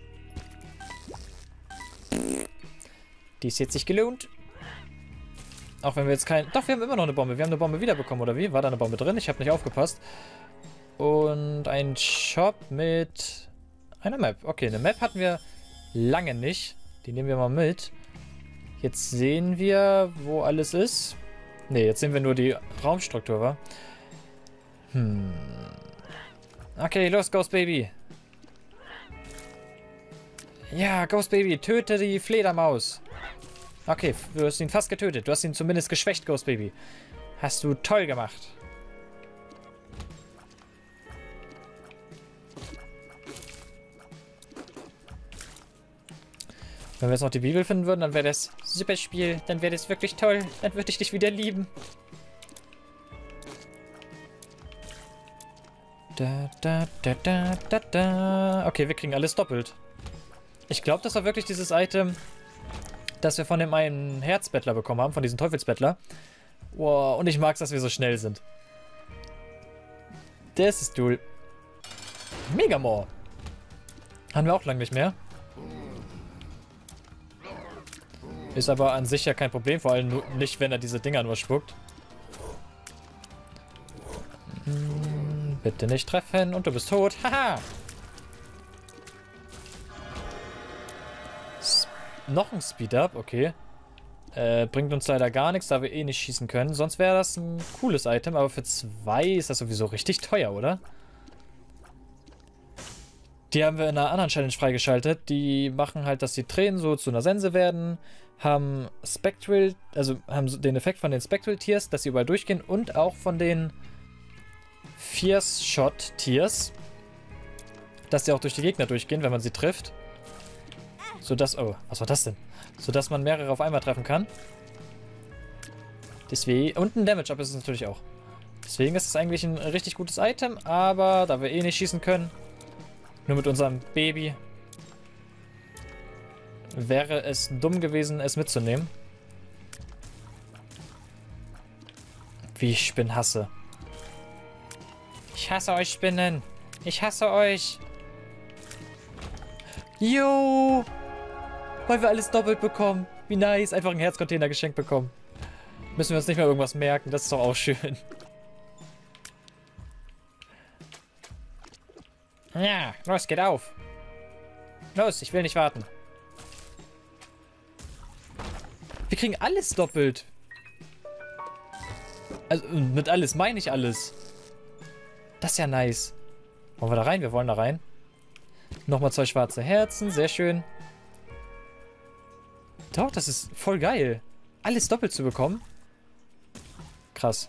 Die ist jetzt nicht gelohnt. Auch wenn wir jetzt kein... Doch, wir haben immer noch eine Bombe. Wir haben eine Bombe wiederbekommen, oder wie? War da eine Bombe drin? Ich habe nicht aufgepasst. Und ein Shop mit einer Map. Okay, eine Map hatten wir lange nicht. Die nehmen wir mal mit. Jetzt sehen wir, wo alles ist. Ne, jetzt sehen wir nur die Raumstruktur, wa? Hm. Okay, los, Ghost Baby. Ja, Ghost Baby, töte die Fledermaus. Okay, du hast ihn fast getötet. Du hast ihn zumindest geschwächt, Ghost Baby. Hast du toll gemacht. Wenn wir jetzt noch die Bibel finden würden, dann wäre das super Spiel. Dann wäre das wirklich toll. Dann würde ich dich wieder lieben. Da, da, da, da, da, da. Okay, wir kriegen alles doppelt. Ich glaube, das war wirklich dieses Item, das wir von dem einen Herzbettler bekommen haben, von diesem Teufelsbettler. Wow, und ich mag es, dass wir so schnell sind. Das ist cool. Megamore. Haben wir auch lange nicht mehr. Ist aber an sich ja kein Problem, vor allem nur nicht, wenn er diese Dinger nur spuckt. Hm, bitte nicht treffen und du bist tot. Haha! Noch ein Speed-Up, okay. Äh, bringt uns leider gar nichts, da wir eh nicht schießen können. Sonst wäre das ein cooles Item, aber für zwei ist das sowieso richtig teuer, oder? Die haben wir in einer anderen Challenge freigeschaltet. Die machen halt, dass die Tränen so zu einer Sense werden, haben Spectral, also haben so den Effekt von den Spectral Tears, dass sie überall durchgehen und auch von den Fierce Shot Tears, dass die auch durch die Gegner durchgehen, wenn man sie trifft. Sodass, oh, was war das denn? Sodass man mehrere auf einmal treffen kann. Deswegen, und ein Damage-Up ist es natürlich auch. Deswegen ist es eigentlich ein richtig gutes Item, aber da wir eh nicht schießen können, nur mit unserem Baby, wäre es dumm gewesen, es mitzunehmen. Wie ich Spinnen hasse. Ich hasse euch, Spinnen. Ich hasse euch. Jo! Weil wir alles doppelt bekommen. Wie nice. Einfach einen Herzcontainer geschenkt bekommen. Müssen wir uns nicht mehr irgendwas merken. Das ist doch auch schön. Ja, los, geht auf. Los, ich will nicht warten. Wir kriegen alles doppelt. Also, mit alles meine ich alles. Das ist ja nice. Wollen wir da rein? Wir wollen da rein. Nochmal zwei schwarze Herzen. Sehr schön. Doch, das ist voll geil. Alles doppelt zu bekommen. Krass.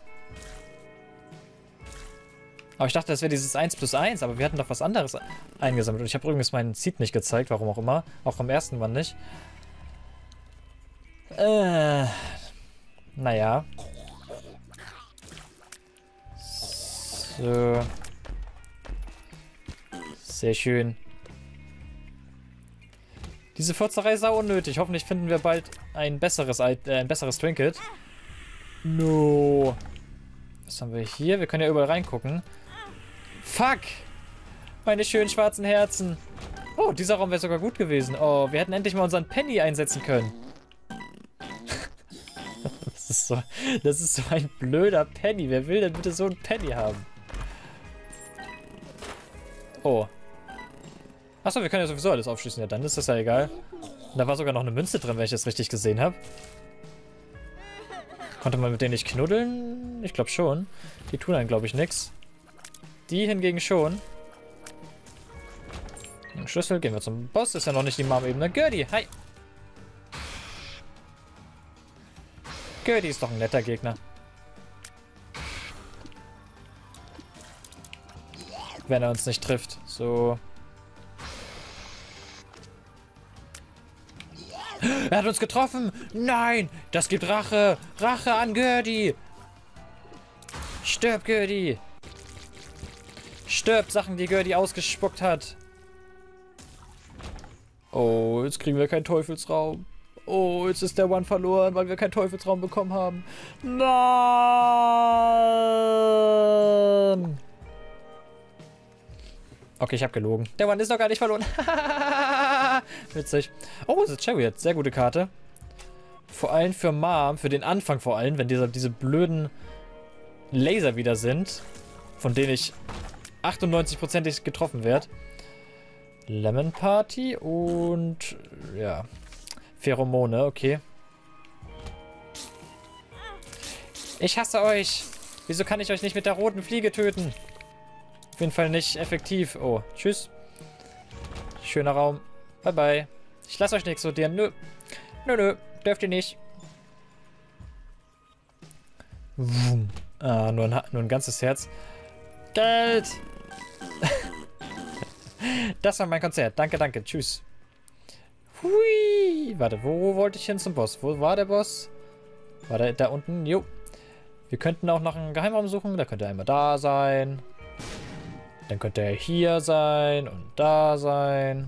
Aber ich dachte, das wäre dieses eins plus eins, aber wir hatten doch was anderes eingesammelt. Und ich habe übrigens meinen Seed nicht gezeigt, warum auch immer. Auch am ersten Mal nicht. Äh, naja. So. Sehr schön. Diese Furzerei ist sau unnötig. Hoffentlich finden wir bald ein besseres, äh, ein besseres Trinket. No. Was haben wir hier? Wir können ja überall reingucken. Fuck! Meine schönen schwarzen Herzen. Oh, dieser Raum wäre sogar gut gewesen. Oh, wir hätten endlich mal unseren Penny einsetzen können. das, ist so, das ist so ein blöder Penny. Wer will denn bitte so einen Penny haben? Oh. Achso, wir können ja sowieso alles aufschließen. Ja, dann ist das ja egal. Und da war sogar noch eine Münze drin, wenn ich das richtig gesehen habe. Konnte man mit denen nicht knuddeln? Ich glaube schon. Die tun einem, glaube ich, nichts. Die hingegen schon. Ein Schlüssel, gehen wir zum Boss. Ist ja noch nicht die Mom-Ebene. Gertie, hi! Gertie ist doch ein netter Gegner. Wenn er uns nicht trifft. So. Er hat uns getroffen! Nein! Das gibt Rache! Rache an Gertie! Stirb, Gertie! Stirb, Sachen, die Gertie ausgespuckt hat! Oh, jetzt kriegen wir keinen Teufelsraum. Oh, jetzt ist der One verloren, weil wir keinen Teufelsraum bekommen haben. Nein! Okay, ich habe gelogen. Der One ist noch gar nicht verloren. Witzig. Oh, es ist Chariot. Sehr gute Karte. Vor allem für Mom, für den Anfang vor allem, wenn diese, diese blöden Laser wieder sind, von denen ich achtundneunzig prozentig getroffen werde. Lemon Party und ja, Pheromone, okay. Ich hasse euch. Wieso kann ich euch nicht mit der roten Fliege töten? Auf jeden Fall nicht effektiv. Oh, tschüss. Schöner Raum. Bye, bye. Ich lasse euch nichts sortieren. Nö. Nö, nö. Dürft ihr nicht. Wum. Ah, nur ein, nur ein ganzes Herz. Geld! Das war mein Konzert. Danke, danke. Tschüss. Hui. Warte, wo wollte ich hin zum Boss? Wo war der Boss? War der da unten? Jo. Wir könnten auch noch einen Geheimraum suchen. Da könnte er einmal da sein. Dann könnte er hier sein und da sein.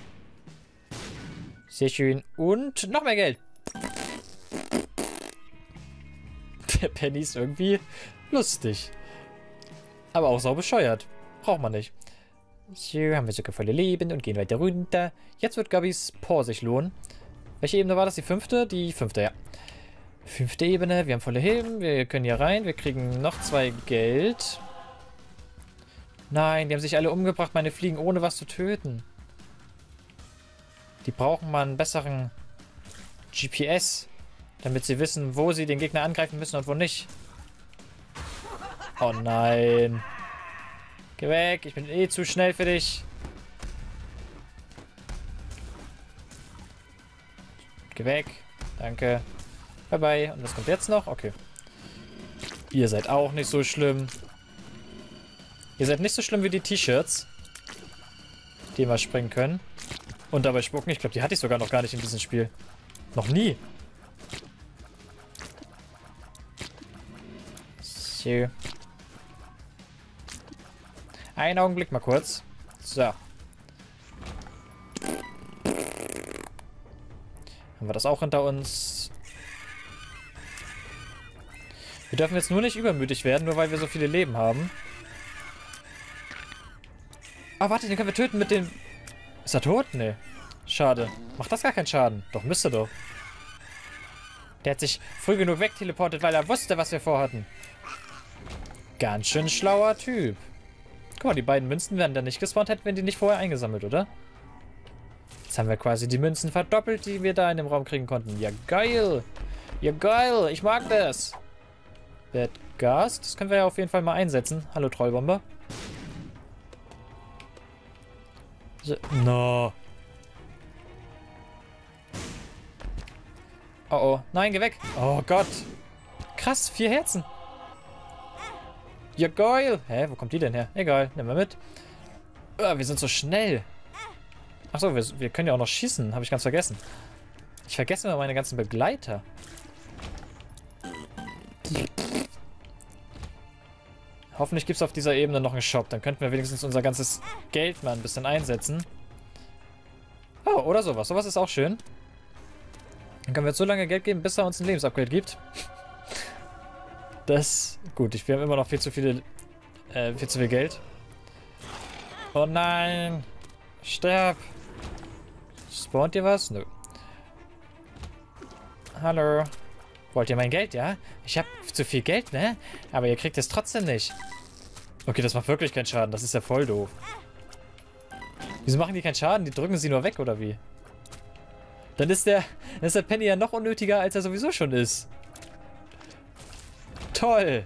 Sehr schön. Und noch mehr Geld. Der Penny ist irgendwie lustig. Aber auch sau bescheuert. Braucht man nicht. So, haben wir sogar volle Leben und gehen weiter runter. Jetzt wird Gabis Paw sich lohnen. Welche Ebene war das? Die fünfte? Die fünfte, ja. Fünfte Ebene. Wir haben volle Leben. Wir können hier rein. Wir kriegen noch zwei Geld. Nein, die haben sich alle umgebracht, meine Fliegen, ohne was zu töten. Die brauchen mal einen besseren G P S, damit sie wissen, wo sie den Gegner angreifen müssen und wo nicht. Oh nein. Geh weg, ich bin eh zu schnell für dich. Geh weg. Danke. Bye bye. Und was kommt jetzt noch? Okay. Ihr seid auch nicht so schlimm. Ihr seid nicht so schlimm wie die T-Shirts, die immer springen können. Und dabei spucken. Ich glaube, die hatte ich sogar noch gar nicht in diesem Spiel. Noch nie. So. Einen Augenblick mal kurz. So. Haben wir das auch hinter uns. Wir dürfen jetzt nur nicht übermütig werden, nur weil wir so viele Leben haben. Ah, warte, den können wir töten mit dem... Ist er tot? Nee. Schade. Macht das gar keinen Schaden? Doch, müsste doch. Der hat sich früh genug wegteleportet, weil er wusste, was wir vorhatten. Ganz schön schlauer Typ. Guck mal, die beiden Münzen werden dann nicht gespawnt, hätten wir die nicht vorher eingesammelt, oder? Jetzt haben wir quasi die Münzen verdoppelt, die wir da in dem Raum kriegen konnten. Ja, geil. Ja, geil. Ich mag das. Bad Gas. Das können wir ja auf jeden Fall mal einsetzen. Hallo, Trollbomber. So. No. Oh, oh. Nein, geh weg. Oh Gott. Krass, vier Herzen. Ja, geil. Hä, wo kommt die denn her? Egal, nehmen wir mit. Oh, wir sind so schnell. Achso, wir, wir können ja auch noch schießen. Habe ich ganz vergessen. Ich vergesse immer meine ganzen Begleiter. Hoffentlich gibt es auf dieser Ebene noch einen Shop. Dann könnten wir wenigstens unser ganzes Geld mal ein bisschen einsetzen. Oh, oder sowas. Sowas ist auch schön. Dann können wir jetzt so lange Geld geben, bis er uns ein Lebensupgrade gibt. Das... Gut, ich, wir haben immer noch viel zu viele... Äh, viel zu viel Geld. Oh nein! Sterb! Spawnt ihr was? Nö. Hallo. Wollt ihr mein Geld, ja? Ich habe zu viel Geld, ne? Aber ihr kriegt es trotzdem nicht. Okay, das macht wirklich keinen Schaden. Das ist ja voll doof. Wieso machen die keinen Schaden? Die drücken sie nur weg, oder wie? Dann ist der, dann ist der Penny ja noch unnötiger, als er sowieso schon ist. Toll.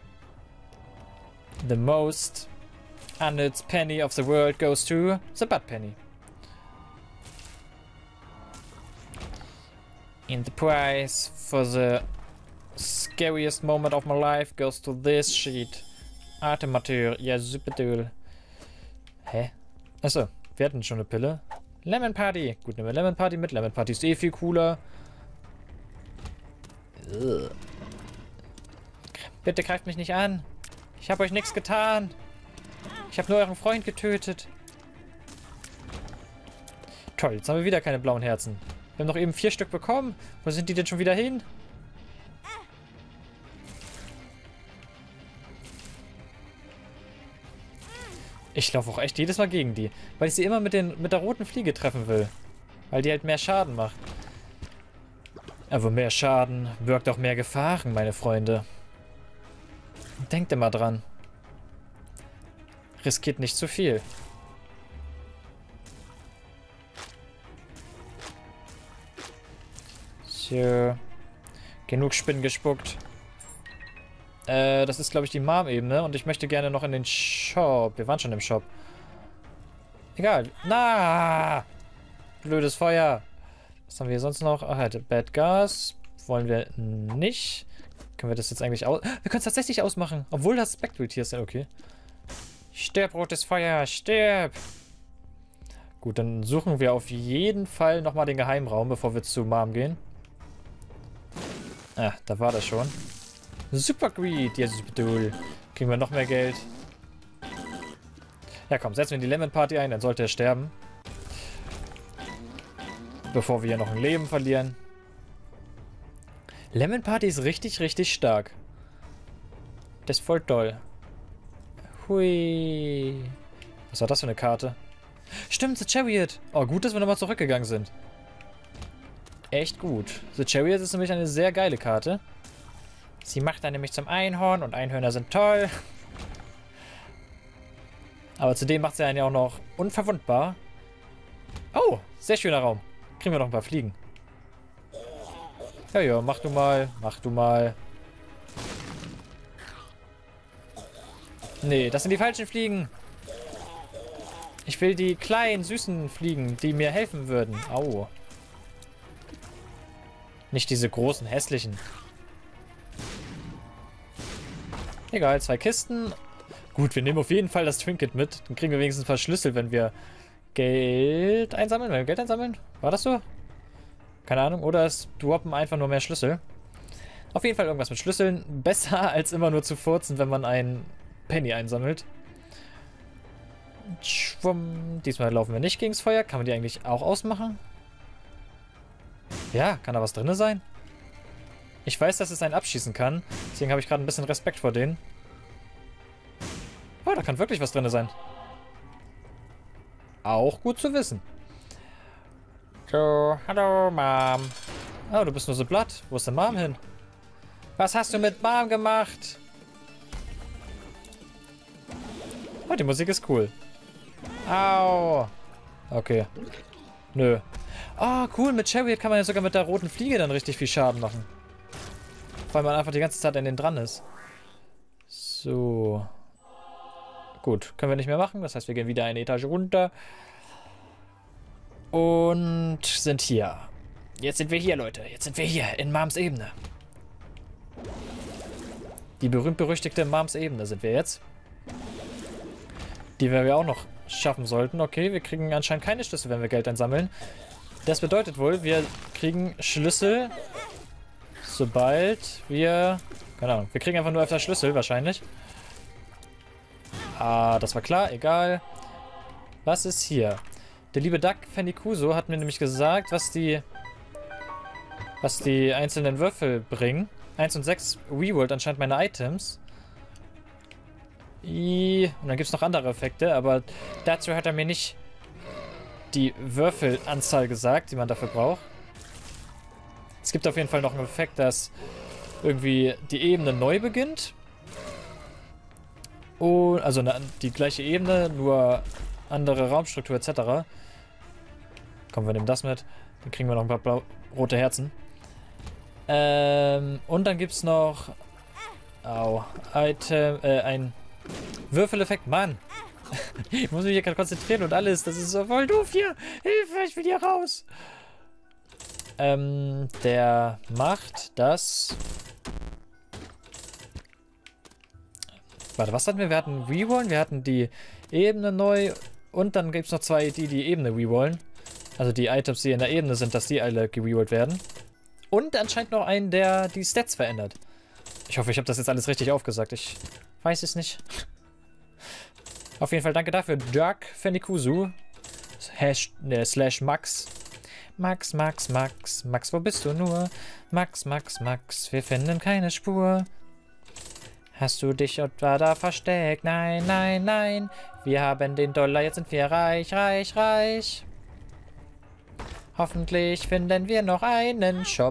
The most unnütz penny of the world goes to the Bad Penny. And the prize for the scariest moment of my life goes to this sheet. Artemateur, ja super toll. Hä? Achso, wir hatten schon eine Pille. Lemon Party. Gut, nehmen wir Lemon Party mit. Lemon Party ist eh viel cooler. Ugh. Bitte greift mich nicht an. Ich habe euch nichts getan. Ich habe nur euren Freund getötet. Toll, jetzt haben wir wieder keine blauen Herzen. Wir haben doch eben vier Stück bekommen. Wo sind die denn schon wieder hin? Ich laufe auch echt jedes Mal gegen die. Weil ich sie immer mit, den, mit der roten Fliege treffen will. Weil die halt mehr Schaden macht. Aber mehr Schaden birgt auch mehr Gefahren, meine Freunde. Denkt immer dran. Riskiert nicht zu viel. So. Genug Spinnen gespuckt. Äh, das ist, glaube ich, die Mom-Ebene. Und ich möchte gerne noch in den Shop. Wir waren schon im Shop. Egal. Na! Blödes Feuer. Was haben wir hier sonst noch? Ach, halt, Bad Gas. Wollen wir nicht. Können wir das jetzt eigentlich aus... Wir können es tatsächlich ausmachen. Obwohl das Spectral hier ist. Okay. Stirb, rotes Feuer. Stirb. Gut, dann suchen wir auf jeden Fall nochmal den Geheimraum, bevor wir zu Mom gehen. Ah, da war das schon. Super Greed. Ja, super toll. Kriegen wir noch mehr Geld. Ja, komm, setzen wir in die Lemon Party ein. Dann sollte er sterben. Bevor wir hier noch ein Leben verlieren. Lemon Party ist richtig, richtig stark. Das ist voll toll. Hui. Was war das für eine Karte? Stimmt, The Chariot. Oh, gut, dass wir nochmal zurückgegangen sind. Echt gut. The Chariot ist nämlich eine sehr geile Karte. Sie macht dann nämlich zum Einhorn und Einhörner sind toll. Aber zudem macht sie einen ja auch noch unverwundbar. Oh, sehr schöner Raum. Kriegen wir noch ein paar Fliegen. Ja, ja, mach du mal. Mach du mal. Nee, das sind die falschen Fliegen. Ich will die kleinen, süßen Fliegen, die mir helfen würden. Au. Nicht diese großen, hässlichen. Egal, zwei Kisten. Gut, wir nehmen auf jeden Fall das Trinket mit. Dann kriegen wir wenigstens ein paar Schlüssel, wenn wir Geld einsammeln. Wenn wir Geld einsammeln? War das so? Keine Ahnung. Oder es droppen einfach nur mehr Schlüssel. Auf jeden Fall irgendwas mit Schlüsseln. Besser als immer nur zu furzen, wenn man einen Penny einsammelt. Schwumm. Diesmal laufen wir nicht gegens Feuer. Kann man die eigentlich auch ausmachen? Ja, kann da was drin sein? Ich weiß, dass es einen abschießen kann. Deswegen habe ich gerade ein bisschen Respekt vor denen. Oh, da kann wirklich was drin sein. Auch gut zu wissen. So, hallo, Mom. Oh, du bist nur so blatt. Wo ist denn Mom hin? Was hast du mit Mom gemacht? Oh, die Musik ist cool. Au. Okay. Nö. Oh, cool. Mit Chariot kann man ja sogar mit der roten Fliege dann richtig viel Schaden machen. Weil man einfach die ganze Zeit an den dran ist. So. Gut, können wir nicht mehr machen. Das heißt, wir gehen wieder eine Etage runter. Und sind hier. Jetzt sind wir hier, Leute. Jetzt sind wir hier in Moms Ebene. Die berühmt-berüchtigte Moms Ebene sind wir jetzt. Die wir auch noch schaffen sollten. Okay, wir kriegen anscheinend keine Schlüssel, wenn wir Geld einsammeln. Das bedeutet wohl, wir kriegen Schlüssel, sobald wir... Keine Ahnung, wir kriegen einfach nur öfter Schlüssel, wahrscheinlich. Ah, das war klar, egal. Was ist hier? Der liebe Duck Fenikuso hat mir nämlich gesagt, was die... was die einzelnen Würfel bringen. eins und sechs reworld anscheinend meine Items. I, und dann gibt es noch andere Effekte, aber dazu hat er mir nicht die Würfelanzahl gesagt, die man dafür braucht. Es gibt auf jeden Fall noch einen Effekt, dass irgendwie die Ebene neu beginnt. Und, also eine, die gleiche Ebene, nur andere Raumstruktur et cetera. Kommen wir nehmen das mit. Dann kriegen wir noch ein paar blau rote Herzen. Ähm, und dann gibt es noch au, Item, äh, ein Würfeleffekt. Mann! Ich muss mich hier gerade konzentrieren und alles. Das ist so voll doof hier. Hilfe, ich will hier raus. Ähm, der macht das. Warte, was hatten wir? Wir hatten Rerollen, wir hatten die Ebene neu und dann gibt es noch zwei, die die Ebene rerollen. Also die Items, die in der Ebene sind, dass die alle gerollt werden. Und anscheinend noch einen, der die Stats verändert. Ich hoffe, ich habe das jetzt alles richtig aufgesagt. Ich weiß es nicht. Auf jeden Fall danke dafür, Dark Fenikusu. Hash, ne, slash Max. Max, Max, Max. Max, wo bist du nur? Max, Max, Max. Wir finden keine Spur. Hast du dich etwa da versteckt? Nein, nein, nein. Wir haben den Dollar, jetzt sind wir reich, reich, reich. Hoffentlich finden wir noch einen Shop.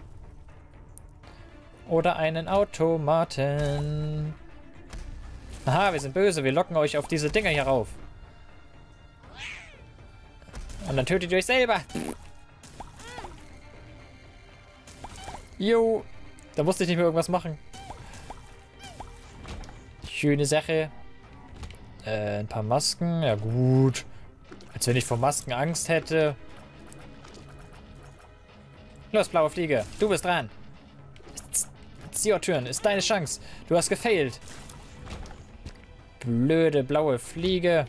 Oder einen Automaten. Aha, wir sind böse. Wir locken euch auf diese Dinger hier rauf. Und dann tötet ihr euch selber. Jo. Da musste ich nicht mehr irgendwas machen. Schöne Sache. Äh, ein paar Masken. Ja gut. Als wenn ich vor Masken Angst hätte. Los, blaue Fliege. Du bist dran. It's your turn. Ist deine Chance. Du hast gefailt. Blöde blaue Fliege.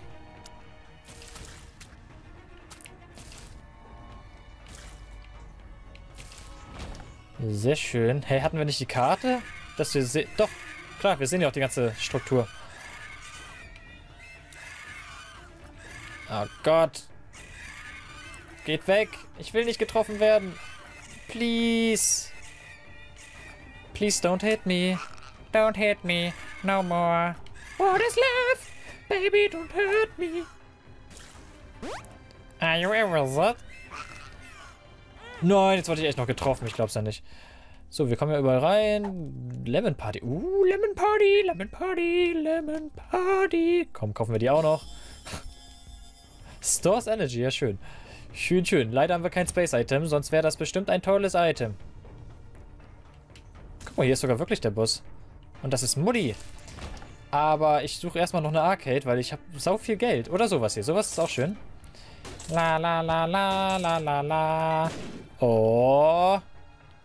Sehr schön. Hey, hatten wir nicht die Karte? Dass wir sehen. Doch, klar, wir sehen ja auch die ganze Struktur. Oh Gott. Geht weg. Ich will nicht getroffen werden. Please. Please don't hit me. Don't hit me. No more. What is love? Baby, don't hurt me. Are you ever that? Nein, jetzt wurde ich echt noch getroffen. Ich glaub's ja nicht. So, wir kommen ja überall rein. Lemon Party. Uh, Lemon Party, Lemon Party, Lemon Party. Komm, kaufen wir die auch noch. Stores Energy, ja schön. Schön, schön. Leider haben wir kein Space-Item, sonst wäre das bestimmt ein tolles Item. Guck mal, hier ist sogar wirklich der Boss. Und das ist Mutti. Aber ich suche erstmal noch eine Arcade, weil ich habe sau viel Geld. Oder sowas hier. Sowas ist auch schön. La la la la la la la. Oh.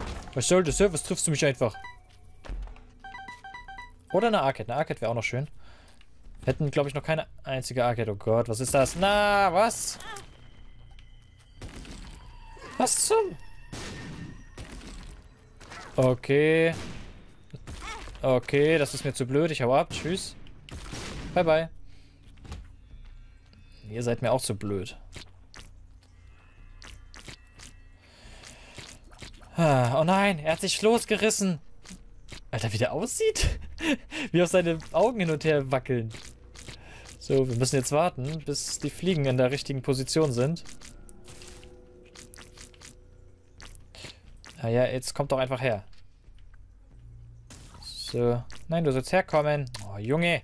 Was soll das? Was triffst du mich einfach? Oder eine Arcade. Eine Arcade wäre auch noch schön. Wir hätten, glaube ich, noch keine einzige Arcade. Oh Gott, was ist das? Na, was? Was zum? Okay. Okay, das ist mir zu blöd. Ich hau ab. Tschüss. Bye, bye. Ihr seid mir auch zu blöd. Oh nein, er hat sich losgerissen. Alter, wie der aussieht. Wie auch seine Augen hin und her wackeln. So, wir müssen jetzt warten, bis die Fliegen in der richtigen Position sind. Ah ja, jetzt kommt doch einfach her. So. Nein, du sollst herkommen. Oh, Junge.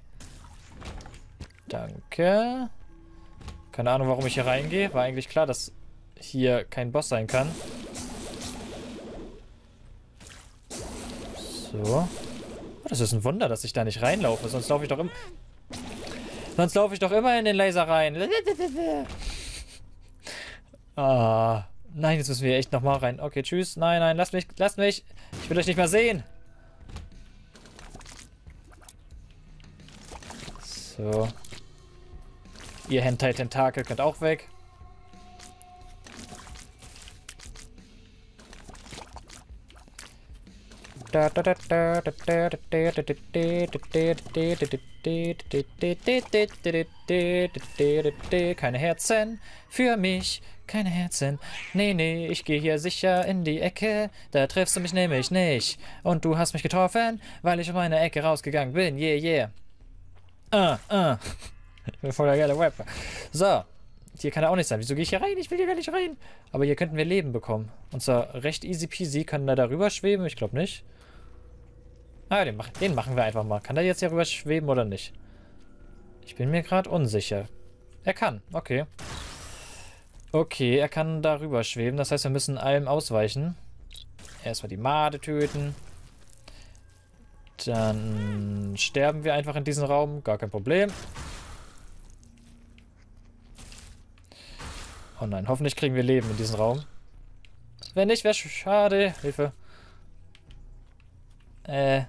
Danke. Keine Ahnung, warum ich hier reingehe. War eigentlich klar, dass hier kein Boss sein kann. So. Oh, das ist ein Wunder, dass ich da nicht reinlaufe. Sonst laufe ich doch immer... Sonst laufe ich doch immer in den Laser rein. Ah. Nein, jetzt müssen wir echt nochmal rein. Okay, tschüss. Nein, nein, lasst mich, lasst mich. Ich will euch nicht mehr sehen. So. Ihr Hentai-Tentakel könnt auch weg. Keine Herzen für mich. Keine Herzen. Nee, nee, ich gehe hier sicher in die Ecke. Da triffst du mich nämlich nicht. Und du hast mich getroffen, weil ich aus meiner Ecke rausgegangen bin. Yeah, yeah. Ah, ah. Ich bin voll der geile Rapper. So. Hier kann er auch nicht sein. Wieso gehe ich hier rein? Ich will hier gar nicht rein. Aber hier könnten wir Leben bekommen. Und zwar recht easy peasy. Kann er da rüber schweben? Ich glaube nicht. Ah, den, mach, den machen wir einfach mal. Kann der jetzt hier rüber schweben oder nicht? Ich bin mir gerade unsicher. Er kann. Okay. Okay, er kann da rüber schweben. Das heißt, wir müssen allem ausweichen. Erstmal die Made töten. Dann sterben wir einfach in diesem Raum. Gar kein Problem. Oh nein, hoffentlich kriegen wir Leben in diesem Raum. Wenn nicht, wäre schade. Hilfe. Äh.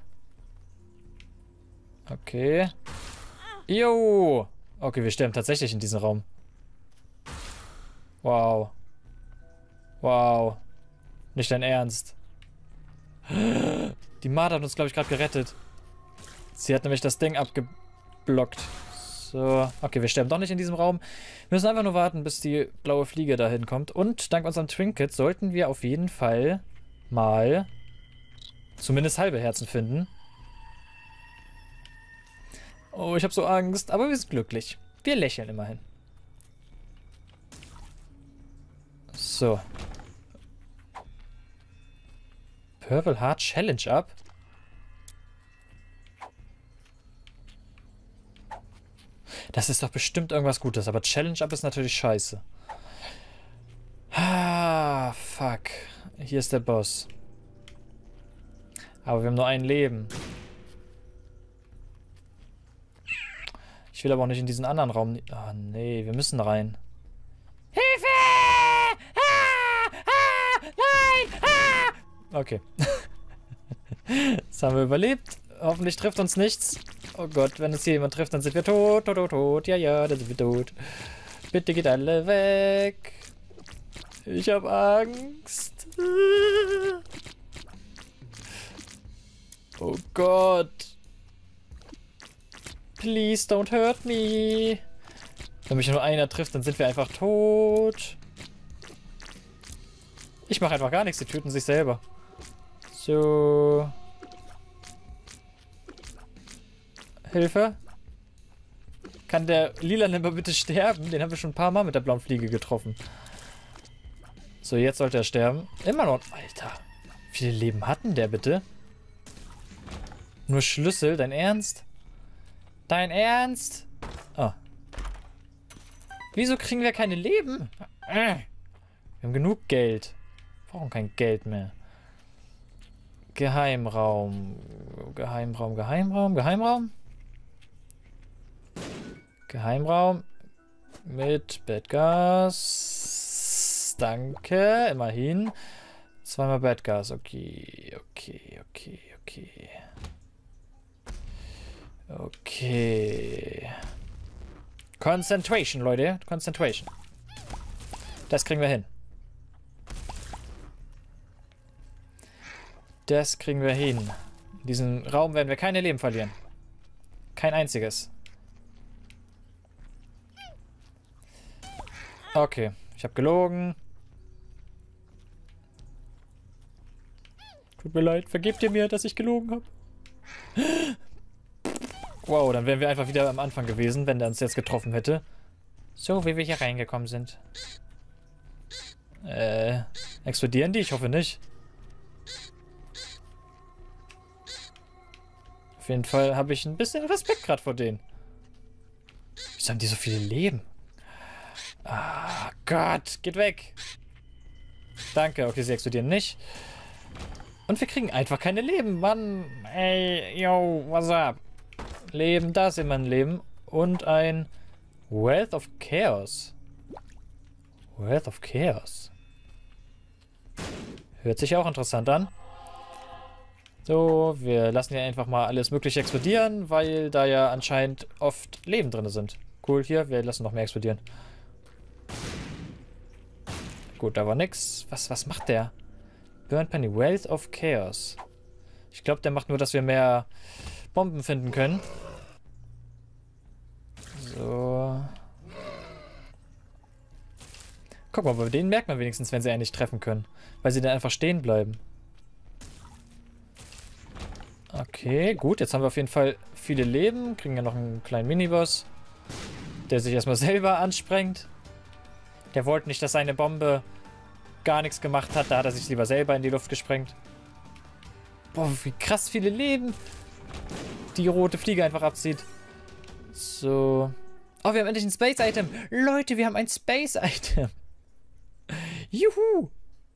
Okay. Jo. Okay, wir sterben tatsächlich in diesem Raum. Wow. Wow. Nicht dein Ernst. Die Made hat uns, glaube ich, gerade gerettet. Sie hat nämlich das Ding abgeblockt. So. Okay, wir sterben doch nicht in diesem Raum. Wir müssen einfach nur warten, bis die blaue Fliege dahin kommt. Und dank unserem Trinket sollten wir auf jeden Fall mal zumindest halbe Herzen finden. Oh, ich habe so Angst. Aber wir sind glücklich. Wir lächeln immerhin. So. Purple Heart Challenge Up. Das ist doch bestimmt irgendwas Gutes, aber Challenge Up ist natürlich scheiße. Ah, fuck. Hier ist der Boss. Aber wir haben nur ein Leben. Ich will aber auch nicht in diesen anderen Raum. Ah, nee, wir müssen rein. Hilfe! Ah! Ah! Nein! Ah! Okay. Das haben wir überlebt. Hoffentlich trifft uns nichts. Oh Gott, wenn es hier jemand trifft, dann sind wir tot, tot, tot, tot. Ja, ja, dann sind wir tot. Bitte geht alle weg. Ich hab Angst. Oh Gott. Please don't hurt me. Wenn mich nur einer trifft, dann sind wir einfach tot. Ich mache einfach gar nichts, die töten sich selber. So. Hilfe. Kann der Lilane mal bitte sterben? Den haben wir schon ein paar Mal mit der blauen Fliege getroffen. So, jetzt sollte er sterben. Immer noch. Alter. Wie viele Leben hatten der bitte? Nur Schlüssel? Dein Ernst? Dein Ernst? Oh. Wieso kriegen wir keine Leben? Wir haben genug Geld. Wir brauchen kein Geld mehr. Geheimraum. Geheimraum, Geheimraum, Geheimraum. Geheimraum. Mit Bettgas. Danke. Immerhin. Zweimal Bad Gas. Okay, okay, okay, okay. Okay. Concentration, Leute. Concentration. Das kriegen wir hin. Das kriegen wir hin. In diesem Raum werden wir keine Leben verlieren. Kein einziges. Okay, ich habe gelogen. Tut mir leid, vergebt ihr mir, dass ich gelogen habe. Wow, dann wären wir einfach wieder am Anfang gewesen, wenn der uns jetzt getroffen hätte. So, wie wir hier reingekommen sind. Äh, explodieren die? Ich hoffe nicht. Auf jeden Fall habe ich ein bisschen Respekt gerade vor denen. Wieso haben die so viele Leben? Ah, Gott, geht weg. Danke, okay, sie explodieren nicht. Und wir kriegen einfach keine Leben, Mann. Ey, yo, what's up? Leben, da ist immer ein Leben. Und ein Wealth of Chaos. Wealth of Chaos. Hört sich auch interessant an. So, wir lassen ja einfach mal alles Mögliche explodieren, weil da ja anscheinend oft Leben drin sind. Cool, hier, wir lassen noch mehr explodieren. Gut, da war nix. Was, was macht der? Burn Penny, Wealth of Chaos. Ich glaube, der macht nur, dass wir mehr Bomben finden können. So. Guck mal, bei denen merkt man wenigstens, wenn sie einen nicht treffen können. Weil sie dann einfach stehen bleiben. Okay, gut. Jetzt haben wir auf jeden Fall viele Leben. Kriegen ja noch einen kleinen Miniboss. Der sich erstmal selber ansprengt. Der wollte nicht, dass seine Bombe gar nichts gemacht hat. Da hat er sich lieber selber in die Luft gesprengt. Boah, wie krass viele Leben die rote Fliege einfach abzieht. So. Oh, wir haben endlich ein Space-Item. Leute, wir haben ein Space-Item. Juhu.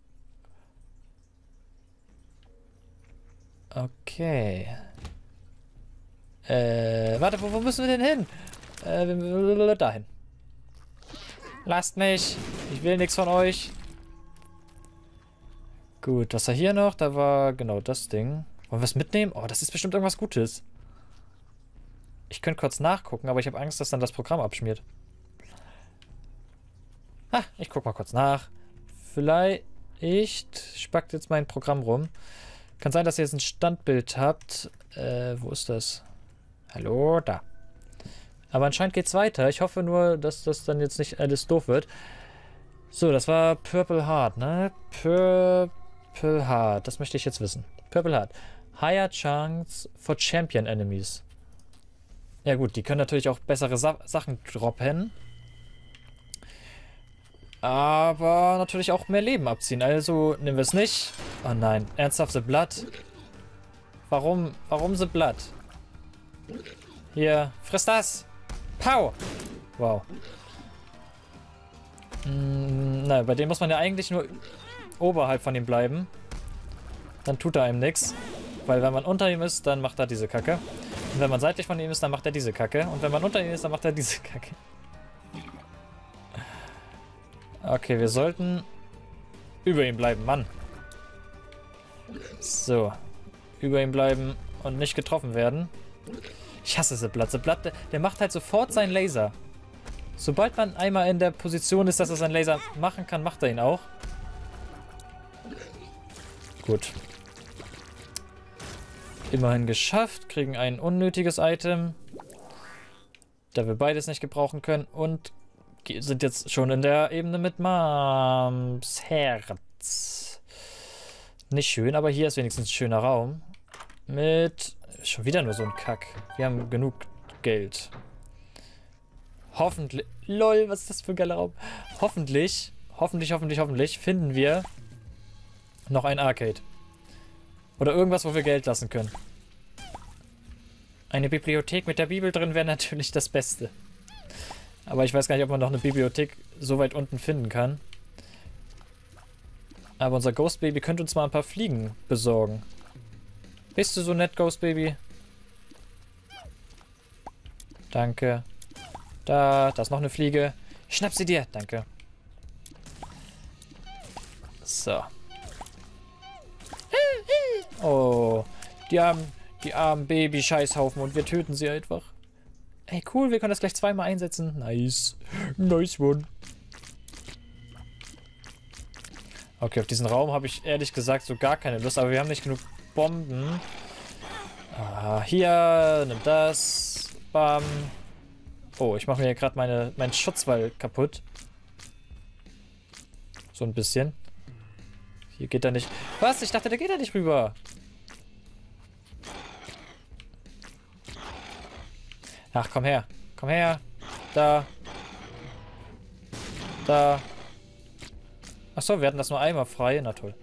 Okay. Äh, warte, wo, wo müssen wir denn hin? Äh, wir, dahin. Lasst mich. Ich will nichts von euch. Gut, was war hier noch? Da war genau das Ding. Wollen wir es mitnehmen? Oh, das ist bestimmt irgendwas Gutes. Ich könnte kurz nachgucken, aber ich habe Angst, dass dann das Programm abschmiert. Ah, ich guck mal kurz nach. Vielleicht spackt jetzt mein Programm rum. Kann sein, dass ihr jetzt ein Standbild habt. Äh, wo ist das? Hallo, da. Aber anscheinend geht's weiter. Ich hoffe nur, dass das dann jetzt nicht alles doof wird. So, das war Purple Heart, ne? Purple Heart, das möchte ich jetzt wissen. Purple Heart. Higher Chance for Champion Enemies. Ja gut, die können natürlich auch bessere Sa Sachen droppen. Aber natürlich auch mehr Leben abziehen. Also nehmen wir es nicht. Oh nein, ernsthaft The Blood? Warum? Warum The Blood? Hier, friss das! Pow! Wow. Hm, nein, bei dem muss man ja eigentlich nur oberhalb von ihm bleiben. Dann tut er einem nichts. Weil wenn man unter ihm ist, dann macht er diese Kacke. Und wenn man seitlich von ihm ist, dann macht er diese Kacke. Und wenn man unter ihm ist, dann macht er diese Kacke. Okay, wir sollten über ihm bleiben, Mann. So. Über ihm bleiben und nicht getroffen werden. Ich hasse The Blood. The Blood, der, der macht halt sofort seinen Laser. Sobald man einmal in der Position ist, dass er seinen Laser machen kann, macht er ihn auch. Gut. Immerhin geschafft. Kriegen ein unnötiges Item. Da wir beides nicht gebrauchen können. Und sind jetzt schon in der Ebene mit Mams Herz. Nicht schön, aber hier ist wenigstens ein schöner Raum. Mit schon wieder nur so ein Kack. Wir haben genug Geld. Hoffentlich. Lol, was ist das für ein geiler Raum? Hoffentlich, hoffentlich, hoffentlich, hoffentlich finden wir noch ein Arcade. Oder irgendwas, wo wir Geld lassen können. Eine Bibliothek mit der Bibel drin wäre natürlich das Beste. Aber ich weiß gar nicht, ob man noch eine Bibliothek so weit unten finden kann. Aber unser Ghost Baby könnte uns mal ein paar Fliegen besorgen. Bist du so nett, Ghost Baby? Danke. Da, da ist noch eine Fliege. Schnapp sie dir. Danke. So. Oh, die armen, die armen Baby-Scheißhaufen und wir töten sie einfach. Ey, cool, wir können das gleich zweimal einsetzen. Nice. Nice one. Okay, auf diesen Raum habe ich ehrlich gesagt so gar keine Lust, aber wir haben nicht genug Bomben. Ah, hier, nimm das. Bam. Oh, ich mache mir hier gerade meine, meinen Schutzwall kaputt. So ein bisschen. Hier geht er nicht. Was? Ich dachte, der geht da nicht rüber. Ach, komm her. Komm her. Da. Da. Achso, wir hatten das nur einmal frei. Na toll.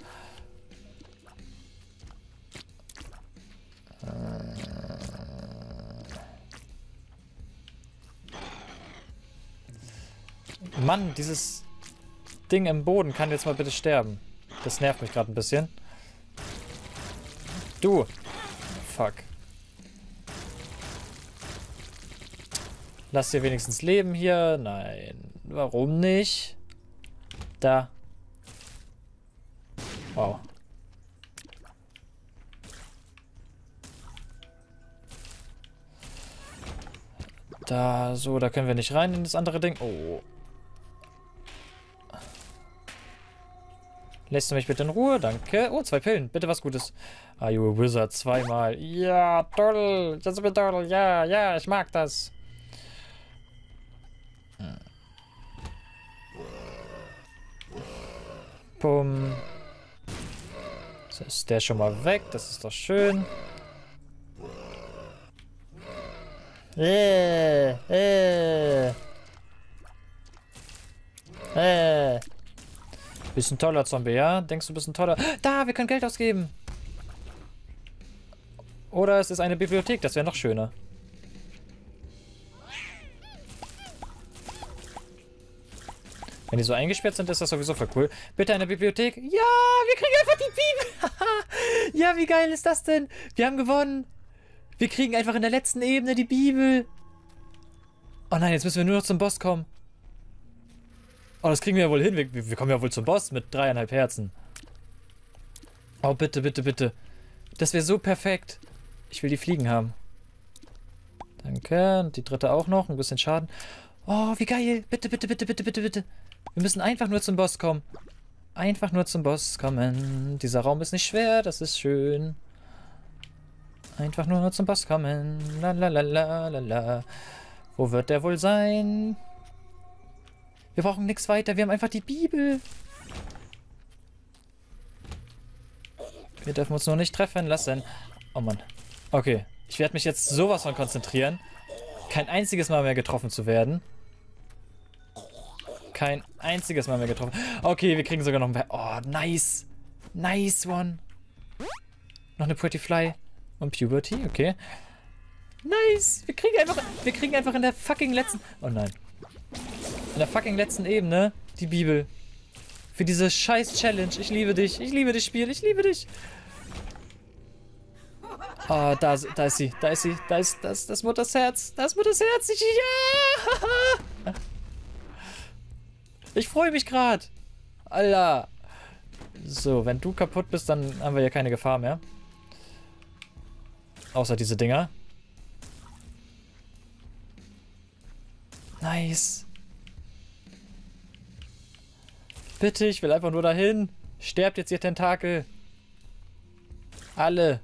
Mann, dieses Ding im Boden kann jetzt mal bitte sterben. Das nervt mich gerade ein bisschen. Du. Fuck. Lass dir wenigstens leben hier. Nein. Warum nicht? Da. Wow. Da, so, da können wir nicht rein in das andere Ding. Oh. Lässt du mich bitte in Ruhe? Danke. Oh, zwei Pillen. Bitte was Gutes. Are you a wizard? Zweimal. Ja, toll. Das ist toll. Ja, ja, ich mag das. Hm. Bumm. So ist der schon mal weg. Das ist doch schön. Äh, äh. Äh. Bist ein toller Zombie, ja? Denkst du, bist ein toller... Da, wir können Geld ausgeben. Oder es ist eine Bibliothek, das wäre noch schöner. Wenn die so eingesperrt sind, ist das sowieso voll cool. Bitte eine Bibliothek. Ja, wir kriegen einfach die Bibel. Ja, wie geil ist das denn? Wir haben gewonnen. Wir kriegen einfach in der letzten Ebene die Bibel. Oh nein, jetzt müssen wir nur noch zum Boss kommen. Oh, das kriegen wir ja wohl hin. Wir, wir kommen ja wohl zum Boss mit dreieinhalb Herzen. Oh, bitte, bitte, bitte. Das wäre so perfekt. Ich will die Fliegen haben. Danke. Und die dritte auch noch. Ein bisschen Schaden. Oh, wie geil. Bitte, bitte, bitte, bitte, bitte, bitte. Wir müssen einfach nur zum Boss kommen. Einfach nur zum Boss kommen. Dieser Raum ist nicht schwer. Das ist schön. Einfach nur zum Boss kommen. La la la la la la. Wo wird der wohl sein? Wir brauchen nichts weiter. Wir haben einfach die Bibel. Wir dürfen uns nur nicht treffen lassen. Oh Mann. Okay. Ich werde mich jetzt sowas von konzentrieren. Kein einziges Mal mehr getroffen zu werden. Kein einziges Mal mehr getroffen. Okay, wir kriegen sogar noch ein paar. Oh, nice. Nice one. Noch eine Pretty Fly. Und Puberty, okay. Nice. Wir kriegen einfach, wir kriegen einfach in der fucking letzten... Oh nein. In der fucking letzten Ebene die Bibel. Für diese scheiß Challenge. Ich liebe dich. Ich liebe das Spiel. Ich liebe dich. Oh, da, da ist sie. Da ist sie. Da ist das, das Mutters Herz. Das Mutters Herz. Ich, ja. Ich freue mich gerade. Alter. So, wenn du kaputt bist, dann haben wir ja keine Gefahr mehr. Außer diese Dinger. Nice. Bitte, ich will einfach nur dahin. Sterbt jetzt, ihr Tentakel. Alle.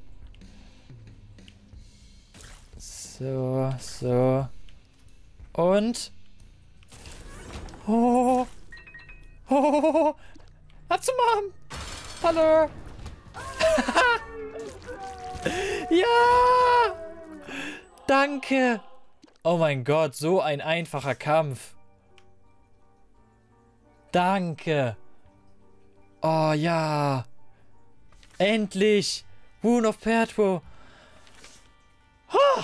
So, so. Und? Oh. Oh. Ab zum Arm. Hallo. Ja. Danke. Oh mein Gott, so ein einfacher Kampf. Danke. Oh ja. Endlich. Wound of Pertwee. Oh.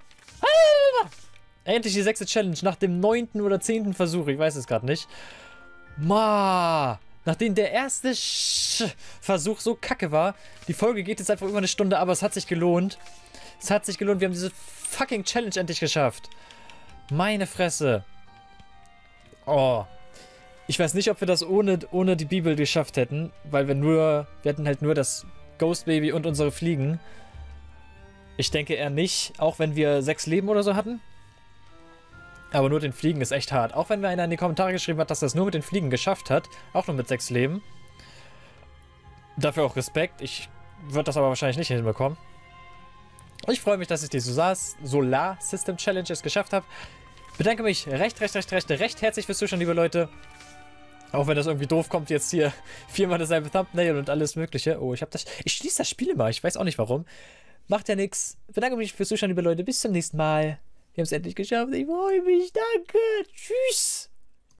Endlich die sechste Challenge nach dem neunten oder zehnten Versuch. Ich weiß es gerade nicht. Ma. Nachdem der erste Sch Versuch so kacke war. Die Folge geht jetzt einfach über eine Stunde, aber es hat sich gelohnt. Es hat sich gelohnt. Wir haben diese fucking Challenge endlich geschafft. Meine Fresse. Oh. Ich weiß nicht, ob wir das ohne, ohne die Bibel geschafft hätten. Weil wir nur... Wir hätten halt nur das Ghost Baby und unsere Fliegen. Ich denke eher nicht, auch wenn wir sechs Leben oder so hatten. Aber nur den Fliegen ist echt hart. Auch wenn mir einer in die Kommentare geschrieben hat, dass er es nur mit den Fliegen geschafft hat. Auch nur mit sechs Leben. Dafür auch Respekt. Ich würde das aber wahrscheinlich nicht hinbekommen. Ich freue mich, dass ich die Solar System Challenge es geschafft habe. Bedanke mich recht, recht, recht, recht, recht herzlich fürs Zuschauen, liebe Leute. Auch wenn das irgendwie doof kommt, jetzt hier viermal dasselbe Thumbnail und alles mögliche. Oh, ich habe das... Ich schließe das Spiel immer. Ich weiß auch nicht warum. Macht ja nichts. Bedanke mich fürs Zuschauen, liebe Leute. Bis zum nächsten Mal. Wir haben es endlich geschafft. Ich freue mich. Danke. Tschüss.